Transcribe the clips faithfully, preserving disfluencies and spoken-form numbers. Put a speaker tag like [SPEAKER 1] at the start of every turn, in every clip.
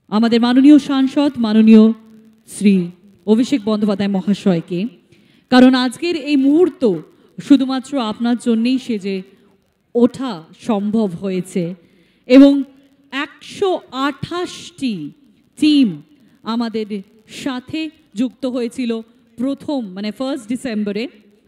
[SPEAKER 1] আমাদের মাননীয় সাংসদ মাননীয় শ্রী অভিষেক বন্দ্যোপাধ্যায় মহাশয়কে, কারণ আজকের এই মুহূর্ত শুধুমাত্র আপনার জন্যেই সেজে ওঠা সম্ভব হয়েছে এবং একশো আঠাশটি টিম আমাদের সাথে যুক্ত হয়েছিল প্রথম মানে ফার্স্ট ডিসেম্বরে,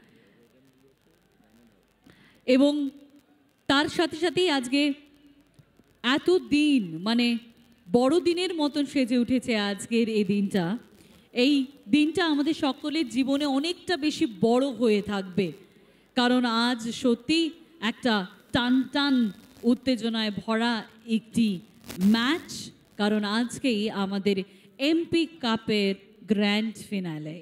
[SPEAKER 1] এবং তার সাথে সাথেই আজকে এত দিন মানে বড়দিনের মতন সেজে উঠেছে আজকের এই দিনটা। এই দিনটা আমাদের সকলের জীবনে অনেকটা বেশি বড় হয়ে থাকবে, কারণ আজ সত্যি একটা টান টান উত্তেজনায় ভরা একটি ম্যাচ, কারণ আজকেই আমাদের এমপি কাপের গ্র্যান্ড ফিনালে।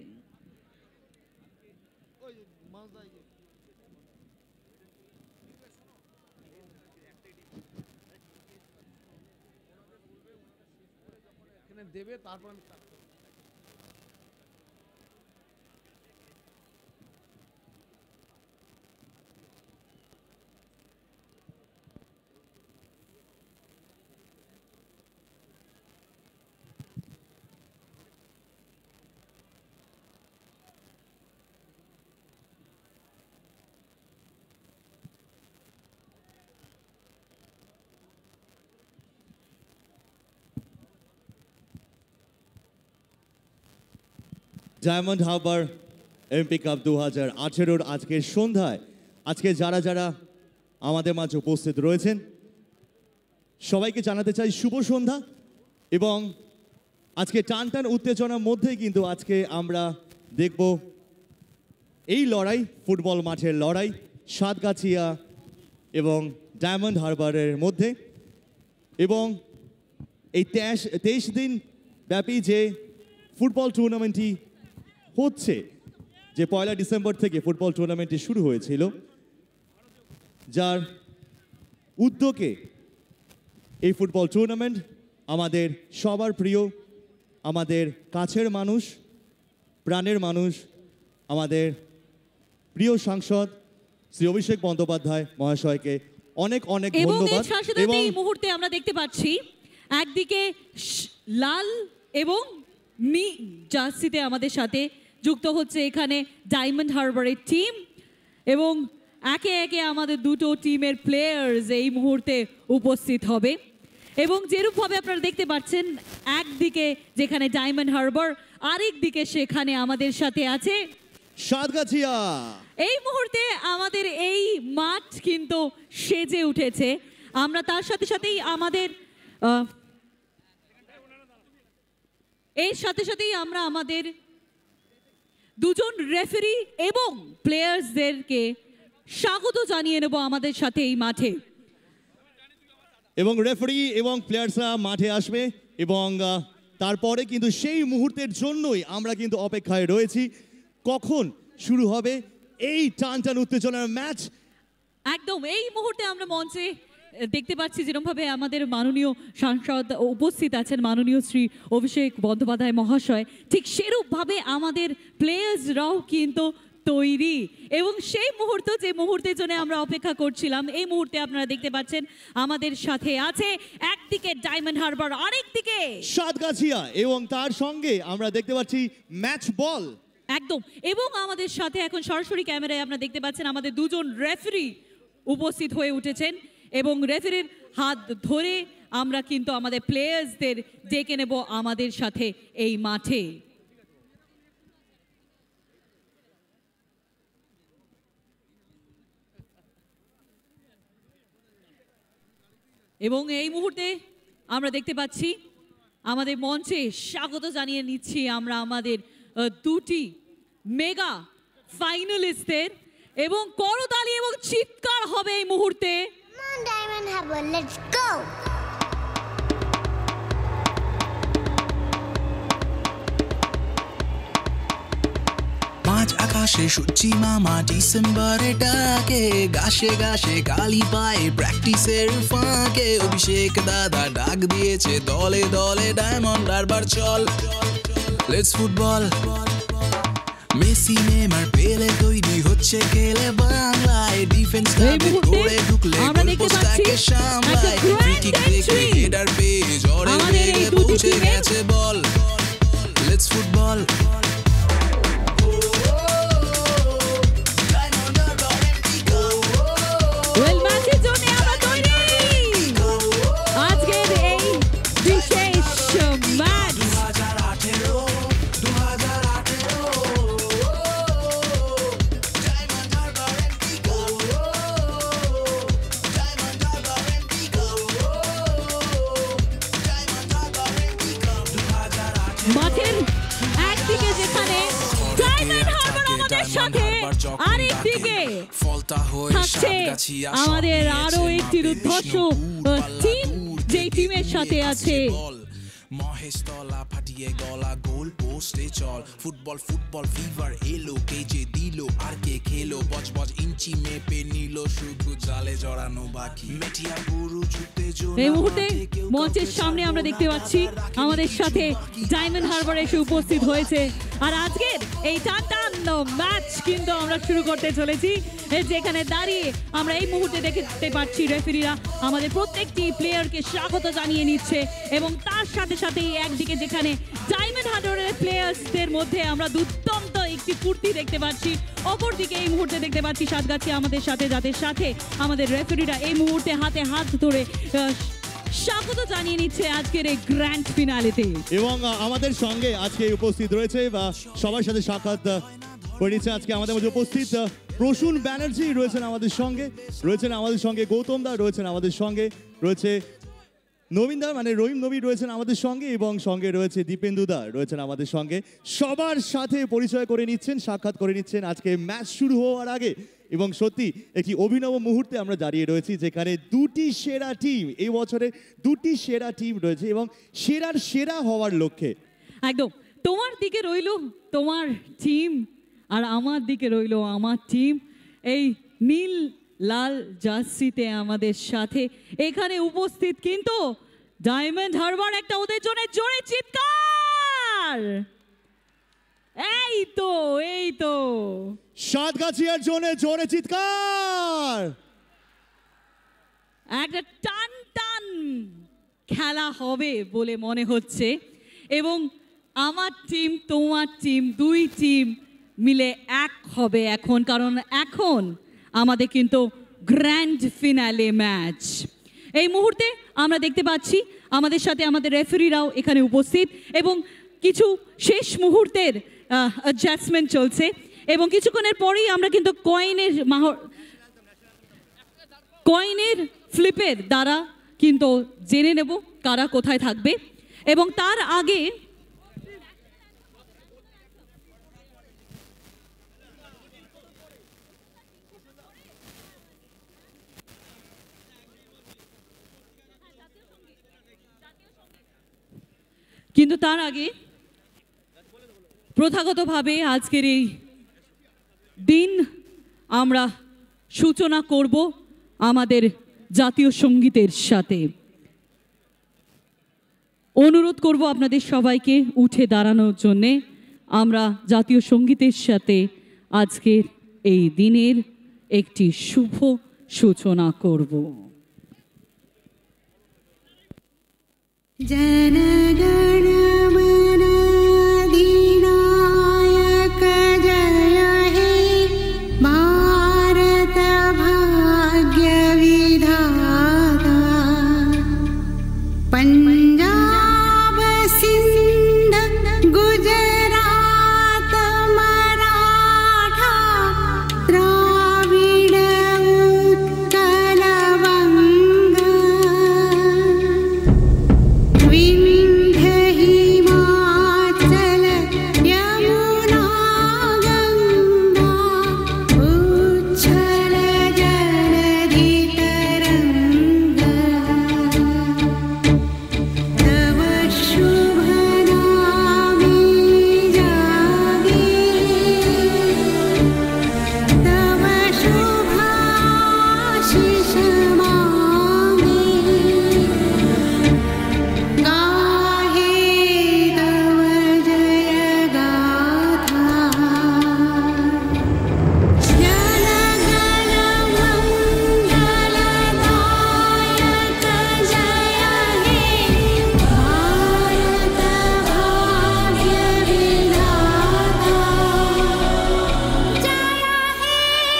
[SPEAKER 2] দেবে তারপর আমি
[SPEAKER 3] ডায়মন্ড হারবার এমপি কাপ দু হাজার আঠেরোর আজকের সন্ধ্যায় আজকে যারা যারা আমাদের মাঝে উপস্থিত রয়েছেন সবাইকে জানাতে চাই শুভ সন্ধ্যা। এবং আজকে টান টান উত্তেজনার মধ্যেই কিন্তু আজকে আমরা দেখব এই লড়াই, ফুটবল মাঠের লড়াই সাতগাছিয়া এবং ডায়মন্ড হারবারের মধ্যে। এবং এই তেইশ তেইশ দিন ব্যাপী যে ফুটবল টুর্নামেন্টটি হচ্ছে, যে পয়লা ডিসেম্বর থেকে ফুটবল টুর্নামেন্টটি শুরু হয়েছিল, যার উদ্যোগে এই ফুটবল টুর্নামেন্ট আমাদের সবার প্রিয়, আমাদের কাছের মানুষ, প্রাণের মানুষ, আমাদের প্রিয় সাংসদ শ্রী অভিষেক বন্দ্যোপাধ্যায় মহাশয়কে অনেক অনেক ধন্যবাদ।
[SPEAKER 1] এবং এই মুহূর্তে আমরা দেখতে পাচ্ছি একদিকে লাল এবং নী জার্সিতে আমাদের সাথে যুক্ত হচ্ছে এখানে ডায়মন্ড হারবারের টিম, এবং একে একে আমাদের দুটো টিমের প্লেয়ার্স এই মুহূর্তে উপস্থিত হবে। এবং যেরূপভাবে আপনারা দেখতে পাচ্ছেন একদিকে যেখানে ডায়মন্ড হারবার, আরেক দিকে সেখানে আমাদের সাথে আছে
[SPEAKER 3] সাতগাছিয়া।
[SPEAKER 1] এই মুহূর্তে আমাদের এই মাঠ কিন্তু সেজে উঠেছে। আমরা তার সাথে সাথেই আমাদের এর সাথে সাথেই আমরা আমাদের দুজন রেফারি এবং প্লেয়ার্সদেরকে স্বাগত জানিয়ে নেব আমাদের সাথে এই মাঠে।
[SPEAKER 3] এবং রেফারি এবং প্লেয়ার্সরা মাঠে আসবে এবং তারপরে কিন্তু সেই মুহূর্তের জন্যই আমরা কিন্তু অপেক্ষায় রয়েছি, কখন শুরু হবে এই টান টান উত্তেজনার ম্যাচ।
[SPEAKER 1] একদম এই মুহূর্তে আমরা মঞ্চে দেখতে পাচ্ছি যেরকমভাবে আমাদের মাননীয় সাংসদ উপস্থিত আছেন মাননীয় শ্রী অভিষেক বন্দ্যোপাধ্যায় মহাশয়, ঠিক সেরূপভাবে আমাদের প্লেয়ার্সরাও কিন্তু তৈরি। এবং সেই মুহূর্ত যে মুহূর্তের জন্য আমরা অপেক্ষা করছিলাম, এই মুহূর্তে আপনারা দেখতে পাচ্ছেন আমাদের সাথে আছে একদিকে ডায়মন্ড হারবার, আরেক দিকে
[SPEAKER 3] সাতগাছিয়া, এবং তার সঙ্গে আমরা দেখতে পাচ্ছি ম্যাচ বল।
[SPEAKER 1] একদম। এবং আমাদের সাথে এখন সরাসরি ক্যামেরায় আপনারা দেখতে পাচ্ছেন আমাদের দুজন রেফারি উপস্থিত হয়ে উঠেছেন, এবং রেফারির হাত ধরে আমরা কিন্তু আমাদের প্লেয়ার্সদের ডেকে নেব আমাদের সাথে এই মাঠে। এবং এই মুহূর্তে আমরা দেখতে পাচ্ছি আমাদের মঞ্চে স্বাগত জানিয়ে নিচ্ছি আমরা আমাদের দুটি মেগা ফাইনালিস্টদের, এবং করতালি এবং চিৎকার হবে এই মুহূর্তে।
[SPEAKER 4] Diamond Harbor, let's go!
[SPEAKER 5] পাঁচ আকাশে সূচি মামা ডিসেম্বরে ডাকে, গাছে গাছে গালি পায় প্র্যাকটিসের ফাঁকে। অভিষেক দাদা ডাক দিয়েছে দলে দলে ডায়মন্ড হারবার চল, লেটস ফুটবল। মেসি নেইমার পেলে তৈরি হচ্ছে খেলে বাংলায়, ডিফেন্স করে ঢুকলে গোলপোস্টটাকে সামলায়, ফ্রি কিক দেখে হেডার পেয়ে ঝড়ে বেগে পৌঁছে
[SPEAKER 1] মাঠের একদিকে যেখানে ডায়মন্ড হারবার আমাদের সাথে, আরেকদিকে থাকছে আমাদের আরো একটি দুর্ধর্ষ টিম, যেই টিমের সাথে আছে
[SPEAKER 5] মহেশতলা ফাটিয়ে গলা গোল পোস্টে চল ফুটবল ফুটবল ফিভার এলো কে যে দিল আর কে খেলো বজ বজ ইঞ্চি মেপে নিল শুধু জালে জড়ানো বাকি মেটিয়া গুরু জুতে জোড়া।
[SPEAKER 1] এই মুহূর্তে মঞ্চের সামনে আমরা দেখতে পাচ্ছি আমাদের সাথে ডায়মন্ড হারবার এসে উপস্থিত হয়েছে, আর আজকের এই টান টান ম্যাচ কিন্তু আমরা শুরু করতে চলেছি, যেখানে দাঁড়িয়ে আমরা এই মুহূর্তে দেখতে পাচ্ছি রেফারিরা আমাদের প্রত্যেকটি প্লেয়ারকে স্বাগত জানিয়ে নিচ্ছে, এবং তার সাথে সাথে একদিকে যেখানে ডায়মন্ড হারবারের প্লেয়ার্সদের মধ্যে আমরা দুর্দান্ত একটি ফুর্তি দেখতে পাচ্ছি, অপরদিকে এই মুহূর্তে দেখতে পাচ্ছি সাতগাছি আমাদের সাথে, যাদের সাথে আমাদের রেফারিরা এই মুহূর্তে হাতে হাত ধরে স্বাগত জানিয়ে নিচ্ছে আজকের এই গ্র্যান্ড ফিনালেতে।
[SPEAKER 3] এবং আমাদের সঙ্গে আজকে উপস্থিত রয়েছে বা সবার সাথে সাক্ষাৎ করে নিচ্ছে আজকে আমাদের মধ্যে উপস্থিত প্রসূন ব্যানার্জি রয়েছেন আমাদের সঙ্গে, রয়েছেন আমাদের সঙ্গে গৌতম দা রয়েছেন আমাদের সঙ্গে, রয়েছে নবীন দা মানে রহিম নবী রয়েছেন আমাদের সঙ্গে, এবং সঙ্গে রয়েছে দীপেন্দু দা রয়েছেন আমাদের সঙ্গে। সবার সাথে পরিচয় করে নিচ্ছেন, সাক্ষাৎ করে নিচ্ছেন আজকে ম্যাচ শুরু হওয়ার আগে, এবং সত্যি একটি অভিনব মুহূর্তে আমরা দাঁড়িয়ে রয়েছি, যেখানে দুটি সেরা টিম এই বছরে দুটি সেরা টিম রয়েছে এবং সেরার সেরা হওয়ার লক্ষ্যে।
[SPEAKER 1] একদম তোমার দিকে রইল তোমার টিম, আর আমার দিকে রইল আমার টিম। এই নীল লাল জার্সিতে আমাদের সাথে এখানে উপস্থিত কিন্তু ডায়মন্ড হারবার, একটা ওদের জন্য জোরে চিৎকার। এই তো এই তো
[SPEAKER 3] সাতগাছিয়ার জন্য জোরে চিৎকার।
[SPEAKER 1] একটা টান টান খেলা হবে বলে মনে হচ্ছে, এবং আমার টিম তোমার টিম দুই টিম মিলে এক হবে এখন, কারণ এখন আমাদের কিন্তু গ্র্যান্ড ফিনালে ম্যাচ। এই মুহূর্তে আমরা দেখতে পাচ্ছি আমাদের সাথে আমাদের রেফারিরাও এখানে উপস্থিত, এবং কিছু শেষ মুহূর্তের অ্যাডজাস্টমেন্ট চলছে, এবং কিছুক্ষণের পরেই আমরা কিন্তু কয়েনের কয়েনের ফ্লিপের দ্বারা কিন্তু জেনে নেব কারা কোথায় থাকবে, এবং তার আগে কিন্তু তার আগে প্রথাগতভাবে আজকের এই দিন আমরা সূচনা করব আমাদের জাতীয় সঙ্গীতের সাথে। অনুরোধ করব আপনাদের সবাইকে উঠে দাঁড়ানোর জন্যে। আমরা জাতীয় সঙ্গীতের সাথে আজকের এই দিনের একটি শুভ সূচনা করব।
[SPEAKER 2] जनगण मन अधिनायक जय हे भारत भाग्य विधाता पंजाब सिंध गुजरात मराठा द्राविड़ उत्कल बंगा विंध्य हिमाचल यमुना गंगा उच्छल जलधि तरंगा तव शुभ नामे जागे तव शुभाशीष मांगे गाहे तव जय गाथा जनगण मंगलदायक जय हे भारत भाग्य विधाता जय हे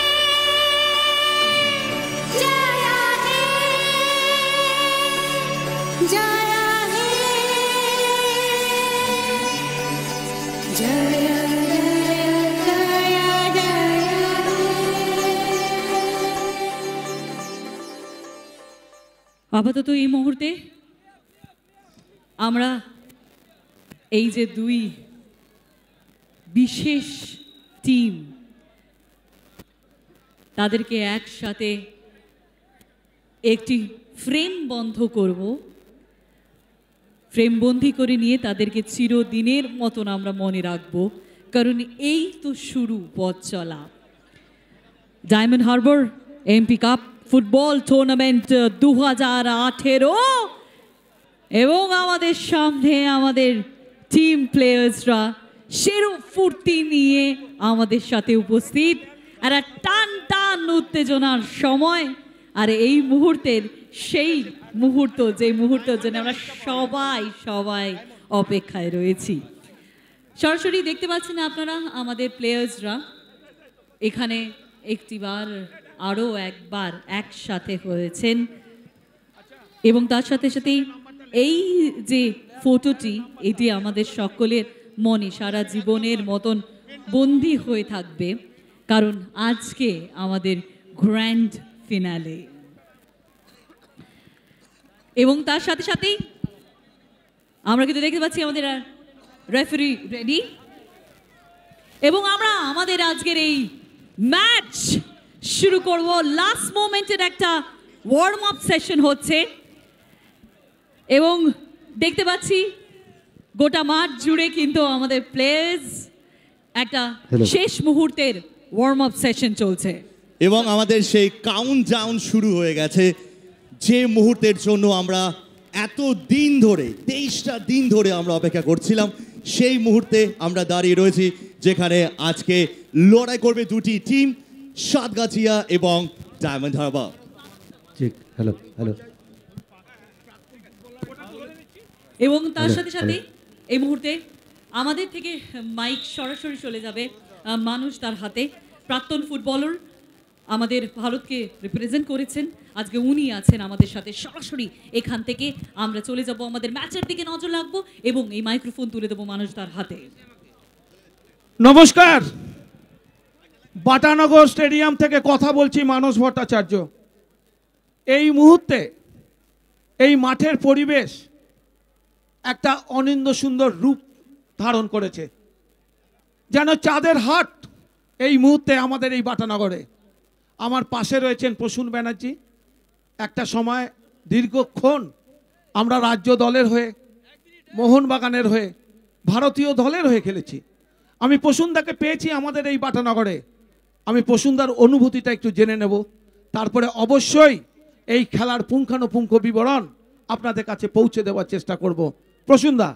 [SPEAKER 2] जय हे जय हे जय जय जय
[SPEAKER 1] আপাতত এই মুহূর্তে আমরা এই যে দুই বিশেষ টিম, তাদেরকে একসাথে একটি ফ্রেম বন্ধ করব, ফ্রেম বন্দি করে নিয়ে তাদেরকে চিরদিনের মতন আমরা মনে রাখবো, কারণ এই তো শুরু পথ চলা। Diamond Harbour MP cup football tournament দু হাজার আঠেরো এবং আমাদের সামনে আমাদের টিম প্লেয়ার্সরা সেরু ফুর্তি নিয়ে আমাদের সাথে উপস্থিত। একটা টান টান উত্তেজনার সময়, আর এই মুহূর্তের সেই মুহূর্ত, যে মুহূর্তের জন্য আমরা সবাই সবাই অপেক্ষায় রয়েছি। সরাসরি দেখতে পাচ্ছেন আপনারা আমাদের প্লেয়ার্সরা এখানে একটিবার আরও একবার একসাথে হয়েছেন, এবং তার সাথে সাথেই এই যে ফটোটি, এটি আমাদের সকলের মনে সারা জীবনের মতন বন্দী হয়ে থাকবে, কারণ আজকে আমাদের গ্র্যান্ড ফিনালে। এবং তার সাথে সাথেই আমরা কিন্তু দেখতে পাচ্ছি আমাদের রেফারি রেডি, এবং আমরা আমাদের আজকের এই ম্যাচ শুরু করব। লাস্ট মোমেন্টের একটা ওয়ার্ম আপ সেশন হচ্ছে, এবং দেখতে পাচ্ছি গোটা মাঠ জুড়ে কিন্তু আমাদের প্লেয়ার্স একটা শেষ মুহূর্তের ওয়ার্ম আপ সেশন চলছে,
[SPEAKER 3] এবং আমাদের সেই কাউন্ট ডাউন শুরু হয়ে গেছে, যে মুহূর্তের জন্য আমরা এত দিন ধরে তেইশটা দিন ধরে আমরা অপেক্ষা করছিলাম। সেই মুহূর্তে আমরা দাঁড়িয়ে রয়েছি, যেখানে আজকে লড়াই করবে দুটি টিম, সাতগাছিয়া এবং ডায়মন্ড হারবার।
[SPEAKER 6] ঠিক, হ্যালো হ্যালো।
[SPEAKER 1] এবং তার সাথে সাথে এই মুহূর্তে আমাদের থেকে মাইক সরাসরি চলে যাবে মানুষ তার হাতে। প্রাক্তন ফুটবলার, আমাদের ভারতকে রিপ্রেজেন্ট করেছেন, আজকে উনি আছেন আমাদের সাথে। সরাসরি এখান থেকে আমরা চলে যাব আমাদের ম্যাচের দিকে নজর রাখবো, এবং এই মাইক্রোফোন তুলে দেবো মানুষ তার হাতে।
[SPEAKER 7] নমস্কার, বাটানগর স্টেডিয়াম থেকে কথা বলছি, মানস ভট্টাচার্য। এই মুহূর্তে এই মাঠের পরিবেশ একটা অনিন্দ্য সুন্দর রূপ ধারণ করেছে, যেন চাঁদের হাট এই মুহূর্তে আমাদের এই বাটানগরে। আমার পাশে রয়েছেন প্রসূন ব্যানার্জি। একটা সময় দীর্ঘক্ষণ আমরা রাজ্য দলের হয়ে, মোহনবাগানের হয়ে, ভারতীয় দলের হয়ে খেলেছি। আমি প্রসূনদাকে পেয়েছি আমাদের এই বাটানগরে। আমি প্রসূনদার অনুভূতিটা একটু জেনে নেব, তারপরে অবশ্যই এই খেলার পুঙ্খানুপুঙ্খ বিবরণ আপনাদের কাছে পৌঁছে দেওয়ার চেষ্টা করব। প্রসূনদা।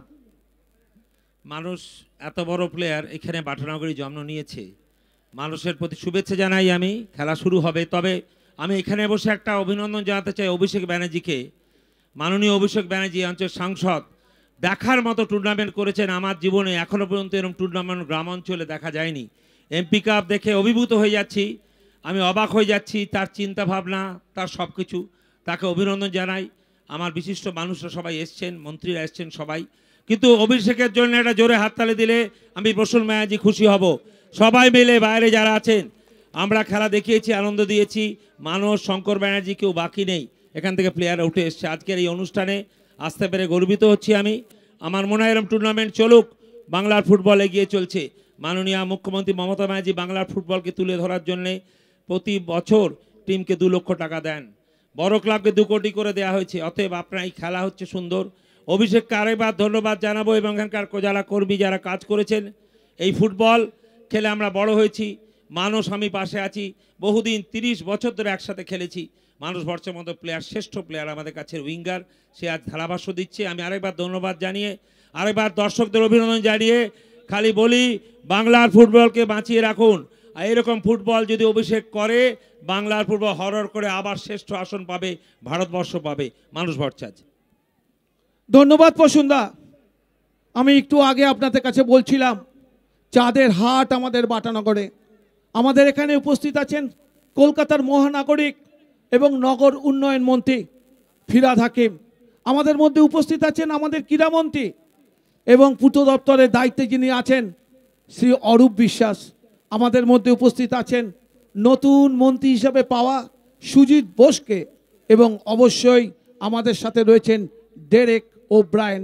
[SPEAKER 8] মানুষ এত বড় প্লেয়ার এখানে বাটানগরে জন্ম নিয়েছে, মানুষের প্রতি শুভেচ্ছা জানাই আমি। খেলা শুরু হবে, তবে আমি এখানে বসে একটা অভিনন্দন জানাতে চাই অভিষেক ব্যানার্জিকে। মাননীয় অভিষেক ব্যানার্জি অঞ্চল সাংসদ, দেখার মতো টুর্নামেন্ট করেছেন। আমার জীবনে এখনও পর্যন্ত এরকম টুর্নামেন্ট গ্রাম অঞ্চলে দেখা যায়নি। এমপি কাপ দেখে অভিভূত হয়ে যাচ্ছি, আমি অবাক হয়ে যাচ্ছি তার চিন্তা ভাবনা, তার সব কিছু। তাকে অভিনন্দন জানাই। আমার বিশিষ্ট মানুষরা সবাই এসছেন, মন্ত্রীরা এসছেন সবাই, কিন্তু অভিষেকের জন্য একটা জোরে হাততালি দিলে আমি প্রসূন ব্যানার্জি খুশি হব। সবাই মিলে বাইরে যারা আছেন, আমরা খেলা দেখিয়েছি, আনন্দ দিয়েছি। মানস, শঙ্কর ব্যানার্জি কেউ বাকি নেই, এখান থেকে প্লেয়ার উঠে এসছে। আজকের এই অনুষ্ঠানে আসতে পেরে গর্বিত হচ্ছি আমি। আমার মনে হয় এরকম টুর্নামেন্ট চলুক, বাংলার ফুটবল এগিয়ে চলছে। মাননীয় মুখ্যমন্ত্রী মমতা ব্যানার্জি বাংলার ফুটবলকে তুলে ধরার জন্যে প্রতি বছর টিমকে দু লক্ষ টাকা দেন, বড় ক্লাবকে দু কোটি করে দেওয়া হয়েছে। অতএব আপনার এই খেলা হচ্ছে সুন্দর। অভিষেককে আরেকবার ধন্যবাদ জানাবো, এবং এখানকার যারা কর্মী যারা কাজ করেছেন। এই ফুটবল খেলে আমরা বড় হয়েছি। মানুষ, আমি পাশে আছি, বহুদিন তিরিশ বছর ধরে একসাথে খেলেছি। মানুষ বর্ষের মতো প্লেয়ার, শ্রেষ্ঠ প্লেয়ার আমাদের কাছে, উইঙ্গার, সে আজ ধারাভাষ্য দিচ্ছে। আমি আরেকবার ধন্যবাদ জানিয়ে, আরেকবার দর্শকদের অভিনন্দন জানিয়ে খালি বলি, বাংলার ফুটবলকে বাঁচিয়ে রাখুন। আর এরকম ফুটবল যদি অভিষেক করে, বাংলার ফুটবল হরর করে আবার শ্রেষ্ঠ আসন পাবে, ভারতবর্ষ পাবে। মানুষ ভট্টাচার্য।
[SPEAKER 7] ধন্যবাদ প্রসূনদা। আমি একটু আগে আপনাদের কাছে বলছিলাম, চাঁদের হাট আমাদের বাটানগরে। আমাদের এখানে উপস্থিত আছেন কলকাতার মহানাগরিক এবং নগর উন্নয়ন মন্ত্রী ফিরহাদ হাকিম। আমাদের মধ্যে উপস্থিত আছেন আমাদের ক্রীড়ামন্ত্রী এবং পূর্ত দপ্তরের দায়িত্বে যিনি আছেন শ্রী অরূপ বিশ্বাস। আমাদের মধ্যে উপস্থিত আছেন নতুন মন্ত্রী হিসেবে পাওয়া সুজিত বোসকে, এবং অবশ্যই আমাদের সাথে রয়েছেন ডেরেক ওব্রায়েন।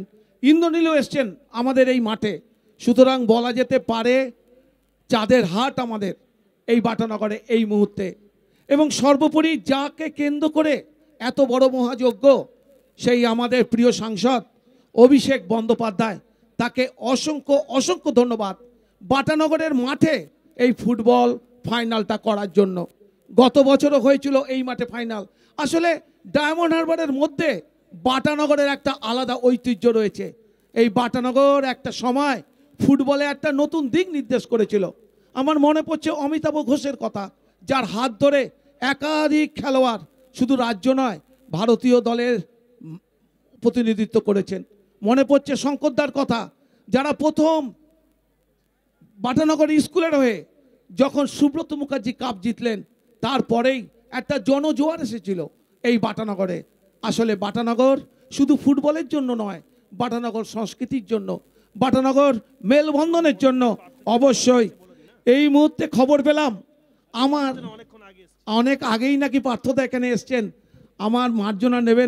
[SPEAKER 7] ইন্দ্রনীলও এসছেন আমাদের এই মাঠে। সুতরাং বলা যেতে পারে চাঁদের হাট আমাদের এই বাটানগরে এই মুহূর্তে। এবং সর্বোপরি যাকে কেন্দ্র করে এত বড় মহাযজ্ঞ, সেই আমাদের প্রিয় সাংসদ অভিষেক বন্দ্যোপাধ্যায়, তাকে অসংখ্য অসংখ্য ধন্যবাদ বাটানগরের মাঠে এই ফুটবল ফাইনালটা করার জন্য। গত বছরও হয়েছিল এই মাঠে ফাইনাল। আসলে ডায়মন্ড হারবারের মধ্যে বাটানগরের একটা আলাদা ঐতিহ্য রয়েছে। এই বাটানগর একটা সময় ফুটবলে একটা নতুন দিক নির্দেশ করেছিল। আমার মনে পড়ছে অমিতাভ ঘোষের কথা, যার হাত ধরে একাধিক খেলোয়াড় শুধু রাজ্য নয় ভারতীয় দলের প্রতিনিধিত্ব করেছেন। মনে পড়ছে শঙ্করদার কথা, যারা প্রথম বাটানগর স্কুলের হয়ে যখন সুব্রত মুখার্জি কাপ জিতলেন, তারপরেই একটা জনজোয়ার এসেছিল এই বাটানগরে। আসলে বাটানগর শুধু ফুটবলের জন্য নয়, বাটানগর সংস্কৃতির জন্য, বাটানগর মেলবন্ধনের জন্য। অবশ্যই এই মুহূর্তে খবর পেলাম আমার অনেক আগেই নাকি পার্থদা এখানে এসছেন। আমার মার্জনা নেবেন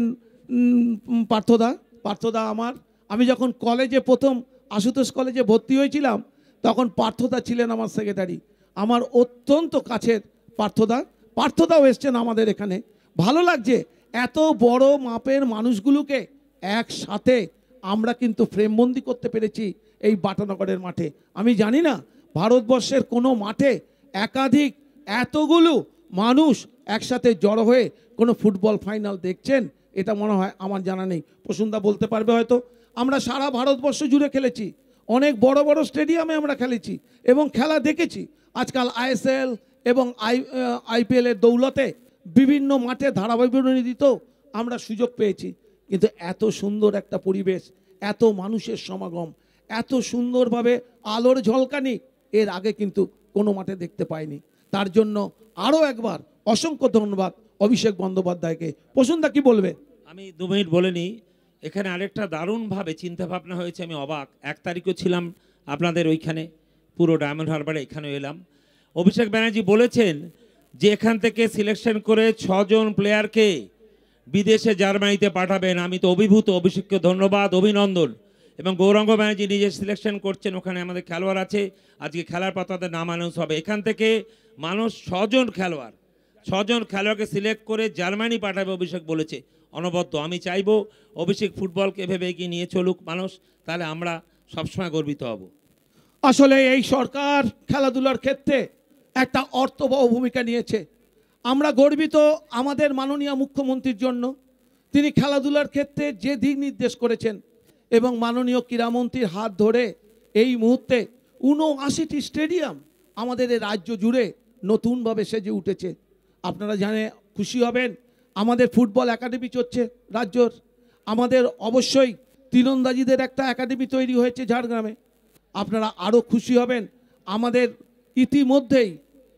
[SPEAKER 7] পার্থদা। পার্থদা আমার, আমি যখন কলেজে প্রথম আশুতোষ কলেজে ভর্তি হয়েছিলাম তখন পার্থদা ছিলেন আমার সেক্রেটারি, আমার অত্যন্ত কাছের পার্থদা। পার্থদাও এসছেন আমাদের এখানে। ভালো লাগছে এত বড় মাপের মানুষগুলোকে একসাথে আমরা কিন্তু ফ্রেমবন্দি করতে পেরেছি এই বাটানগরের মাঠে। আমি জানি না ভারতবর্ষের কোনো মাঠে একাধিক এতগুলো মানুষ একসাথে জড়ো হয়ে কোনো ফুটবল ফাইনাল দেখছেন, এটা মনে হয় আমার জানা নেই। প্রসুন্দা বলতে পারবে হয়তো। আমরা সারা ভারতবর্ষ জুড়ে খেলেছি, অনেক বড় বড় স্টেডিয়ামে আমরা খেলেছি এবং খেলা দেখেছি। আজকাল আইএসএল এবং আই আইপিএলের দৌলতে বিভিন্ন মাঠে ধারাবাহিক দিতেও আমরা সুযোগ পেয়েছি। কিন্তু এত সুন্দর একটা পরিবেশ, এত মানুষের সমাগম, এত সুন্দরভাবে আলোর ঝলকানি এর আগে কিন্তু কোনো মাঠে দেখতে পাইনি। তার জন্য আরও একবার অসংখ্য ধন্যবাদ অভিষেক বন্দ্যোপাধ্যায়কে। প্রসুন্দা কি বলবে?
[SPEAKER 8] আমি দু মিনিট বলে নিই। এখানে আরেকটা দারুণভাবে চিন্তা ভাবনা হয়েছে, আমি অবাক। এক তারিখও ছিলাম আপনাদের ওইখানে, পুরো ডায়মন্ড হারবারে এখানেও এলাম। অভিষেক ব্যানার্জি বলেছেন যে এখান থেকে সিলেকশন করে ছজন প্লেয়ারকে বিদেশে জার্মানিতে পাঠাবেন। আমি তো অভিভূত। অভিষেককে ধন্যবাদ, অভিনন্দন। এবং গৌরাঙ্গ ব্যানার্জি নিজে সিলেকশন করছেন, ওখানে আমাদের খেলোয়াড় আছে। আজকে খেলার পর তাদের নাম অ্যানাউন্স হবে। এখান থেকে মানুষ ছজন খেলোয়াড় ছজন খেলোয়াড়কে সিলেক্ট করে জার্মানি পাঠাবে অভিষেক বলেছে। অনবদ্য। আমি চাইবো অভিষেক ফুটবলকে ভেবে এগিয়ে নিয়ে চলুক মানুষ, তাহলে আমরা সবসময় গর্বিত হব।
[SPEAKER 7] আসলে এই সরকার খেলাধুলার ক্ষেত্রে একটা অর্থবহ ভূমিকা নিয়েছে। আমরা গর্বিত আমাদের মাননীয় মুখ্যমন্ত্রীর জন্য। তিনি খেলাধুলার ক্ষেত্রে যে দিক নির্দেশ করেছেন এবং মাননীয় ক্রীড়ামন্ত্রীর হাত ধরে এই মুহূর্তে ঊনআশিটি স্টেডিয়াম আমাদের এই রাজ্য জুড়ে নতুনভাবে সেজে উঠেছে। আপনারা জানে খুশি হবেন, আমাদের ফুটবল একাডেমি চলছে রাজ্যর। আমাদের অবশ্যই তীরন্দাজিদের একটা একাডেমি তৈরি হয়েছে ঝাড়গ্রামে। আপনারা আরও খুশি হবেন, আমাদের ইতিমধ্যেই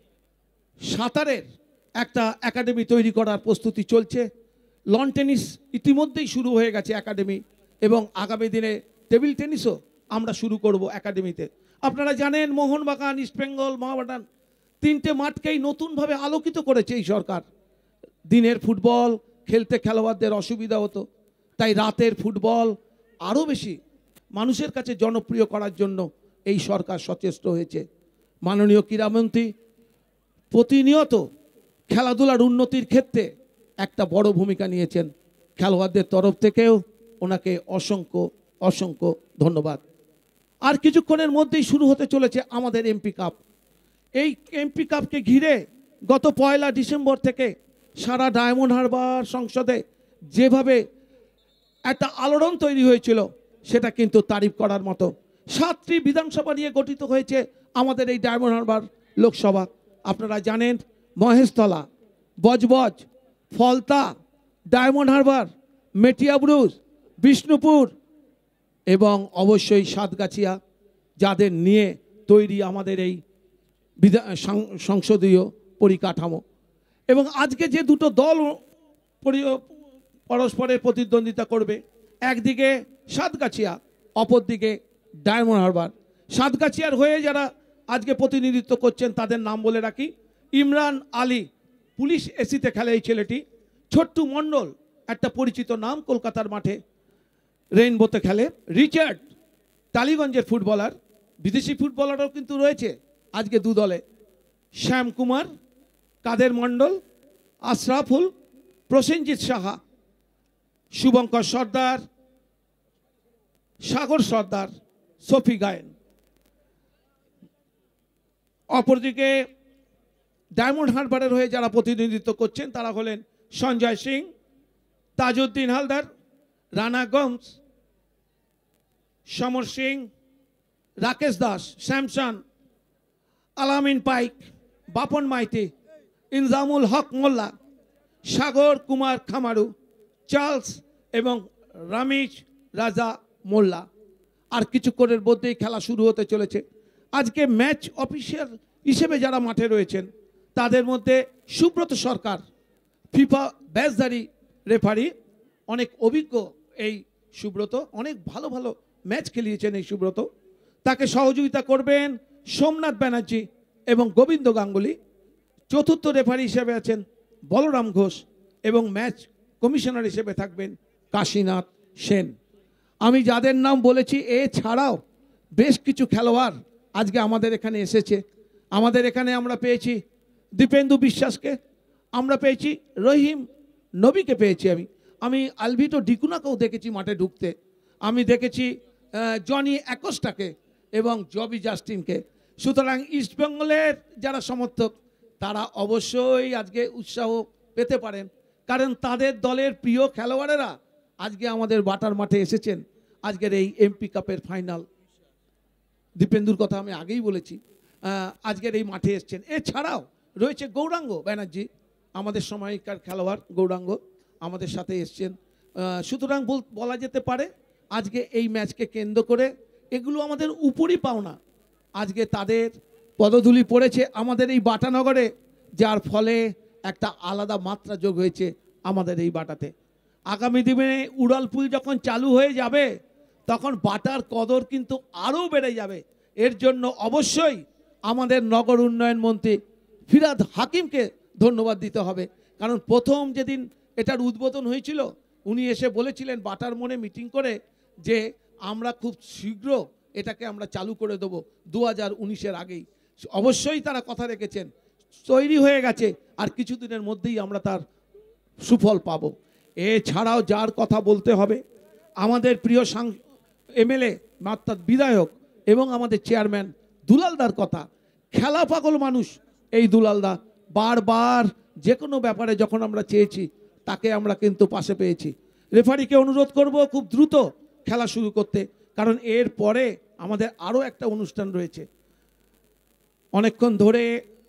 [SPEAKER 7] সাঁতারের একটা একাডেমি তৈরি করার প্রস্তুতি চলছে। লন টেনিস ইতিমধ্যেই শুরু হয়ে গেছে একাডেমি, এবং আগামী দিনে টেবিল টেনিসও আমরা শুরু করব একাডেমিতে। আপনারা জানেন মোহনবাগান, ইস্টবেঙ্গল, মহাবাডান তিনটে মাঠকেই নতুনভাবে আলোকিত করেছে এই সরকার। দিনের ফুটবল খেলতে খেলোয়াড়দের অসুবিধা হতো, তাই রাতের ফুটবল আরও বেশি মানুষের কাছে জনপ্রিয় করার জন্য এই সরকার সচেষ্ট হয়েছে। মাননীয় ক্রীড়ামন্ত্রী প্রতিনিয়ত খেলাধুলার উন্নতির ক্ষেত্রে একটা বড় ভূমিকা নিয়েছেন। খেলোয়াড়দের তরফ থেকেও ওনাকে অসংখ্য অসংখ্য ধন্যবাদ। আর কিছুক্ষণের মধ্যেই শুরু হতে চলেছে আমাদের এমপি কাপ। এই এমপি কাপকে ঘিরে গত পয়লা ডিসেম্বর থেকে সারা ডায়মন্ড হারবার সংসদে যেভাবে একটা আলোড়ন তৈরি হয়েছিল, সেটা কিন্তু তারিফ করার মতো। সাতটি বিধানসভা নিয়ে গঠিত হয়েছে আমাদের এই ডায়মন্ড হারবার লোকসভা। আপনারা জানেন মহেশতলা, বজবজ, ফলতা, ডায়মন্ড হারবার, মেটিয়াব্রুজ, বিষ্ণুপুর এবং অবশ্যই সাতগাছিয়া, যাদের নিয়ে তৈরি আমাদের এই সংসদীয় পরিকাঠামো। এবং আজকে যে দুটো দল পরস্পরের প্রতিদ্বন্দ্বিতা করবে, একদিকে সাতগাছিয়া, অপরদিকে ডায়মন্ড হারবার। সাতগাছিয়ার হয়ে যারা আজকে প্রতিনিধিত্ব করছেন তাদের নাম বলে রাখি। ইমরান আলী, পুলিশ এসিতে খেলে এই ছেলেটি। ছোট্টু মণ্ডল, একটা পরিচিত নাম কলকাতার মাঠে। রেইনবোতে খেলে। রিচার্ড টালিগঞ্জের ফুটবলার, বিদেশি ফুটবলারও কিন্তু রয়েছে আজকে দু দলে। শ্যাম কুমার, কাদের মণ্ডল, আশরাফুল, প্রসেনজিৎ সাহা, শুভঙ্কর সর্দার, সাগর সর্দার, সফি গায়েন। অপরদিকে ডায়মন্ড হারবারের হয়ে যারা প্রতিনিধিত্ব করছেন তারা হলেন সঞ্জয় সিং, তাজউদ্দিন হালদার, রানা গমস, সমর সিং, রাকেশ দাস, শ্যামসন, আলামিন পাইক, বাপন মাইতি, ইনজামুল হক মোল্লা, সাগর কুমার খামারু, চার্লস এবং রামিজ রাজা মোল্লা। আর কিছুক্ষণের মধ্যেই খেলা শুরু হতে চলেছে। আজকে ম্যাচ অফিসিয়াল হিসেবে যারা মাঠে রয়েছেন তাদের মধ্যে সুব্রত সরকার, ফিফা ব্যাচধারী রেফারি, অনেক অভিজ্ঞ এই সুব্রত, অনেক ভালো ভালো ম্যাচ খেলিয়েছেন এই সুব্রত। তাকে সহযোগিতা করবেন সোমনাথ ব্যানার্জি এবং গোবিন্দ গাঙ্গুলি। চতুর্থ রেফারি হিসেবে আছেন বলরাম ঘোষ এবং ম্যাচ কমিশনার হিসেবে থাকবেন কাশীনাথ সেন। আমি যাদের নাম বলেছি এছাড়াও বেশ কিছু খেলোয়াড় আজকে আমাদের এখানে এসেছে। আমাদের এখানে আমরা পেয়েছি দীপেন্দু বিশ্বাসকে, আমরা পেয়েছি রহিম নবীকে পেয়েছি, আমি আমি আলভিটো ডিকুনাকেও দেখেছি মাঠে ঢুকতে, আমি দেখেছি জনি অ্যাকোস্টাকে এবং জবি জাস্টিনকে। সুতরাং ইস্টবেঙ্গলের যারা সমর্থক তারা অবশ্যই আজকে উৎসাহ পেতে পারেন, কারণ তাদের দলের প্রিয় খেলোয়াড়েরা আজকে আমাদের বাটার মাঠে এসেছেন আজকের এই এমপি কাপের ফাইনাল। দীপেন্দুর কথা আমি আগেই বলেছি, আজকের এই মাঠে এসছেন। এছাড়াও রয়েছে গৌরাঙ্গ ব্যানার্জি, আমাদের সময়কার খেলোয়াড় গৌরাঙ্গ আমাদের সাথে এসছেন। সুতরাং বলা যেতে পারে আজকে এই ম্যাচকে কেন্দ্র করে এগুলো আমাদের উপরই পাওনা। আজকে তাদের পদধূলি পড়েছে আমাদের এই বাটানগরে, যার ফলে একটা আলাদা মাত্রা যোগ হয়েছে আমাদের এই বাটাতে। আগামী দিনে উড়ালপুল যখন চালু হয়ে যাবে তখন বাটার কদর কিন্তু আরও বেড়ে যাবে। এর জন্য অবশ্যই আমাদের নগর উন্নয়ন মন্ত্রী ফিরহাদ হাকিমকে ধন্যবাদ দিতে হবে, কারণ প্রথম যেদিন এটার উদ্বোধন হয়েছিল উনি এসে বলেছিলেন বাটার মনে মিটিং করে যে আমরা খুব শীঘ্র এটাকে আমরা চালু করে দেবো দু হাজার উনিশের আগেই। অবশ্যই তারা কথা রেখেছেন, তৈরি হয়ে গেছে, আর কিছুদিনের মধ্যেই আমরা তার সুফল পাব। এছাড়াও যার কথা বলতে হবে আমাদের প্রিয় এমএলএ অর্থাৎ বিধায়ক এবং আমাদের চেয়ারম্যান দুলালদার কথা। খেলা পাগল মানুষ এই দুলালদা, বারবার যে কোনো ব্যাপারে যখন আমরা চেয়েছি তাকে আমরা কিন্তু পাশে পেয়েছি। রেফারিকে অনুরোধ করব খুব দ্রুত খেলা শুরু করতে, কারণ এর পরে আমাদের আরও একটা অনুষ্ঠান রয়েছে। অনেকক্ষণ ধরে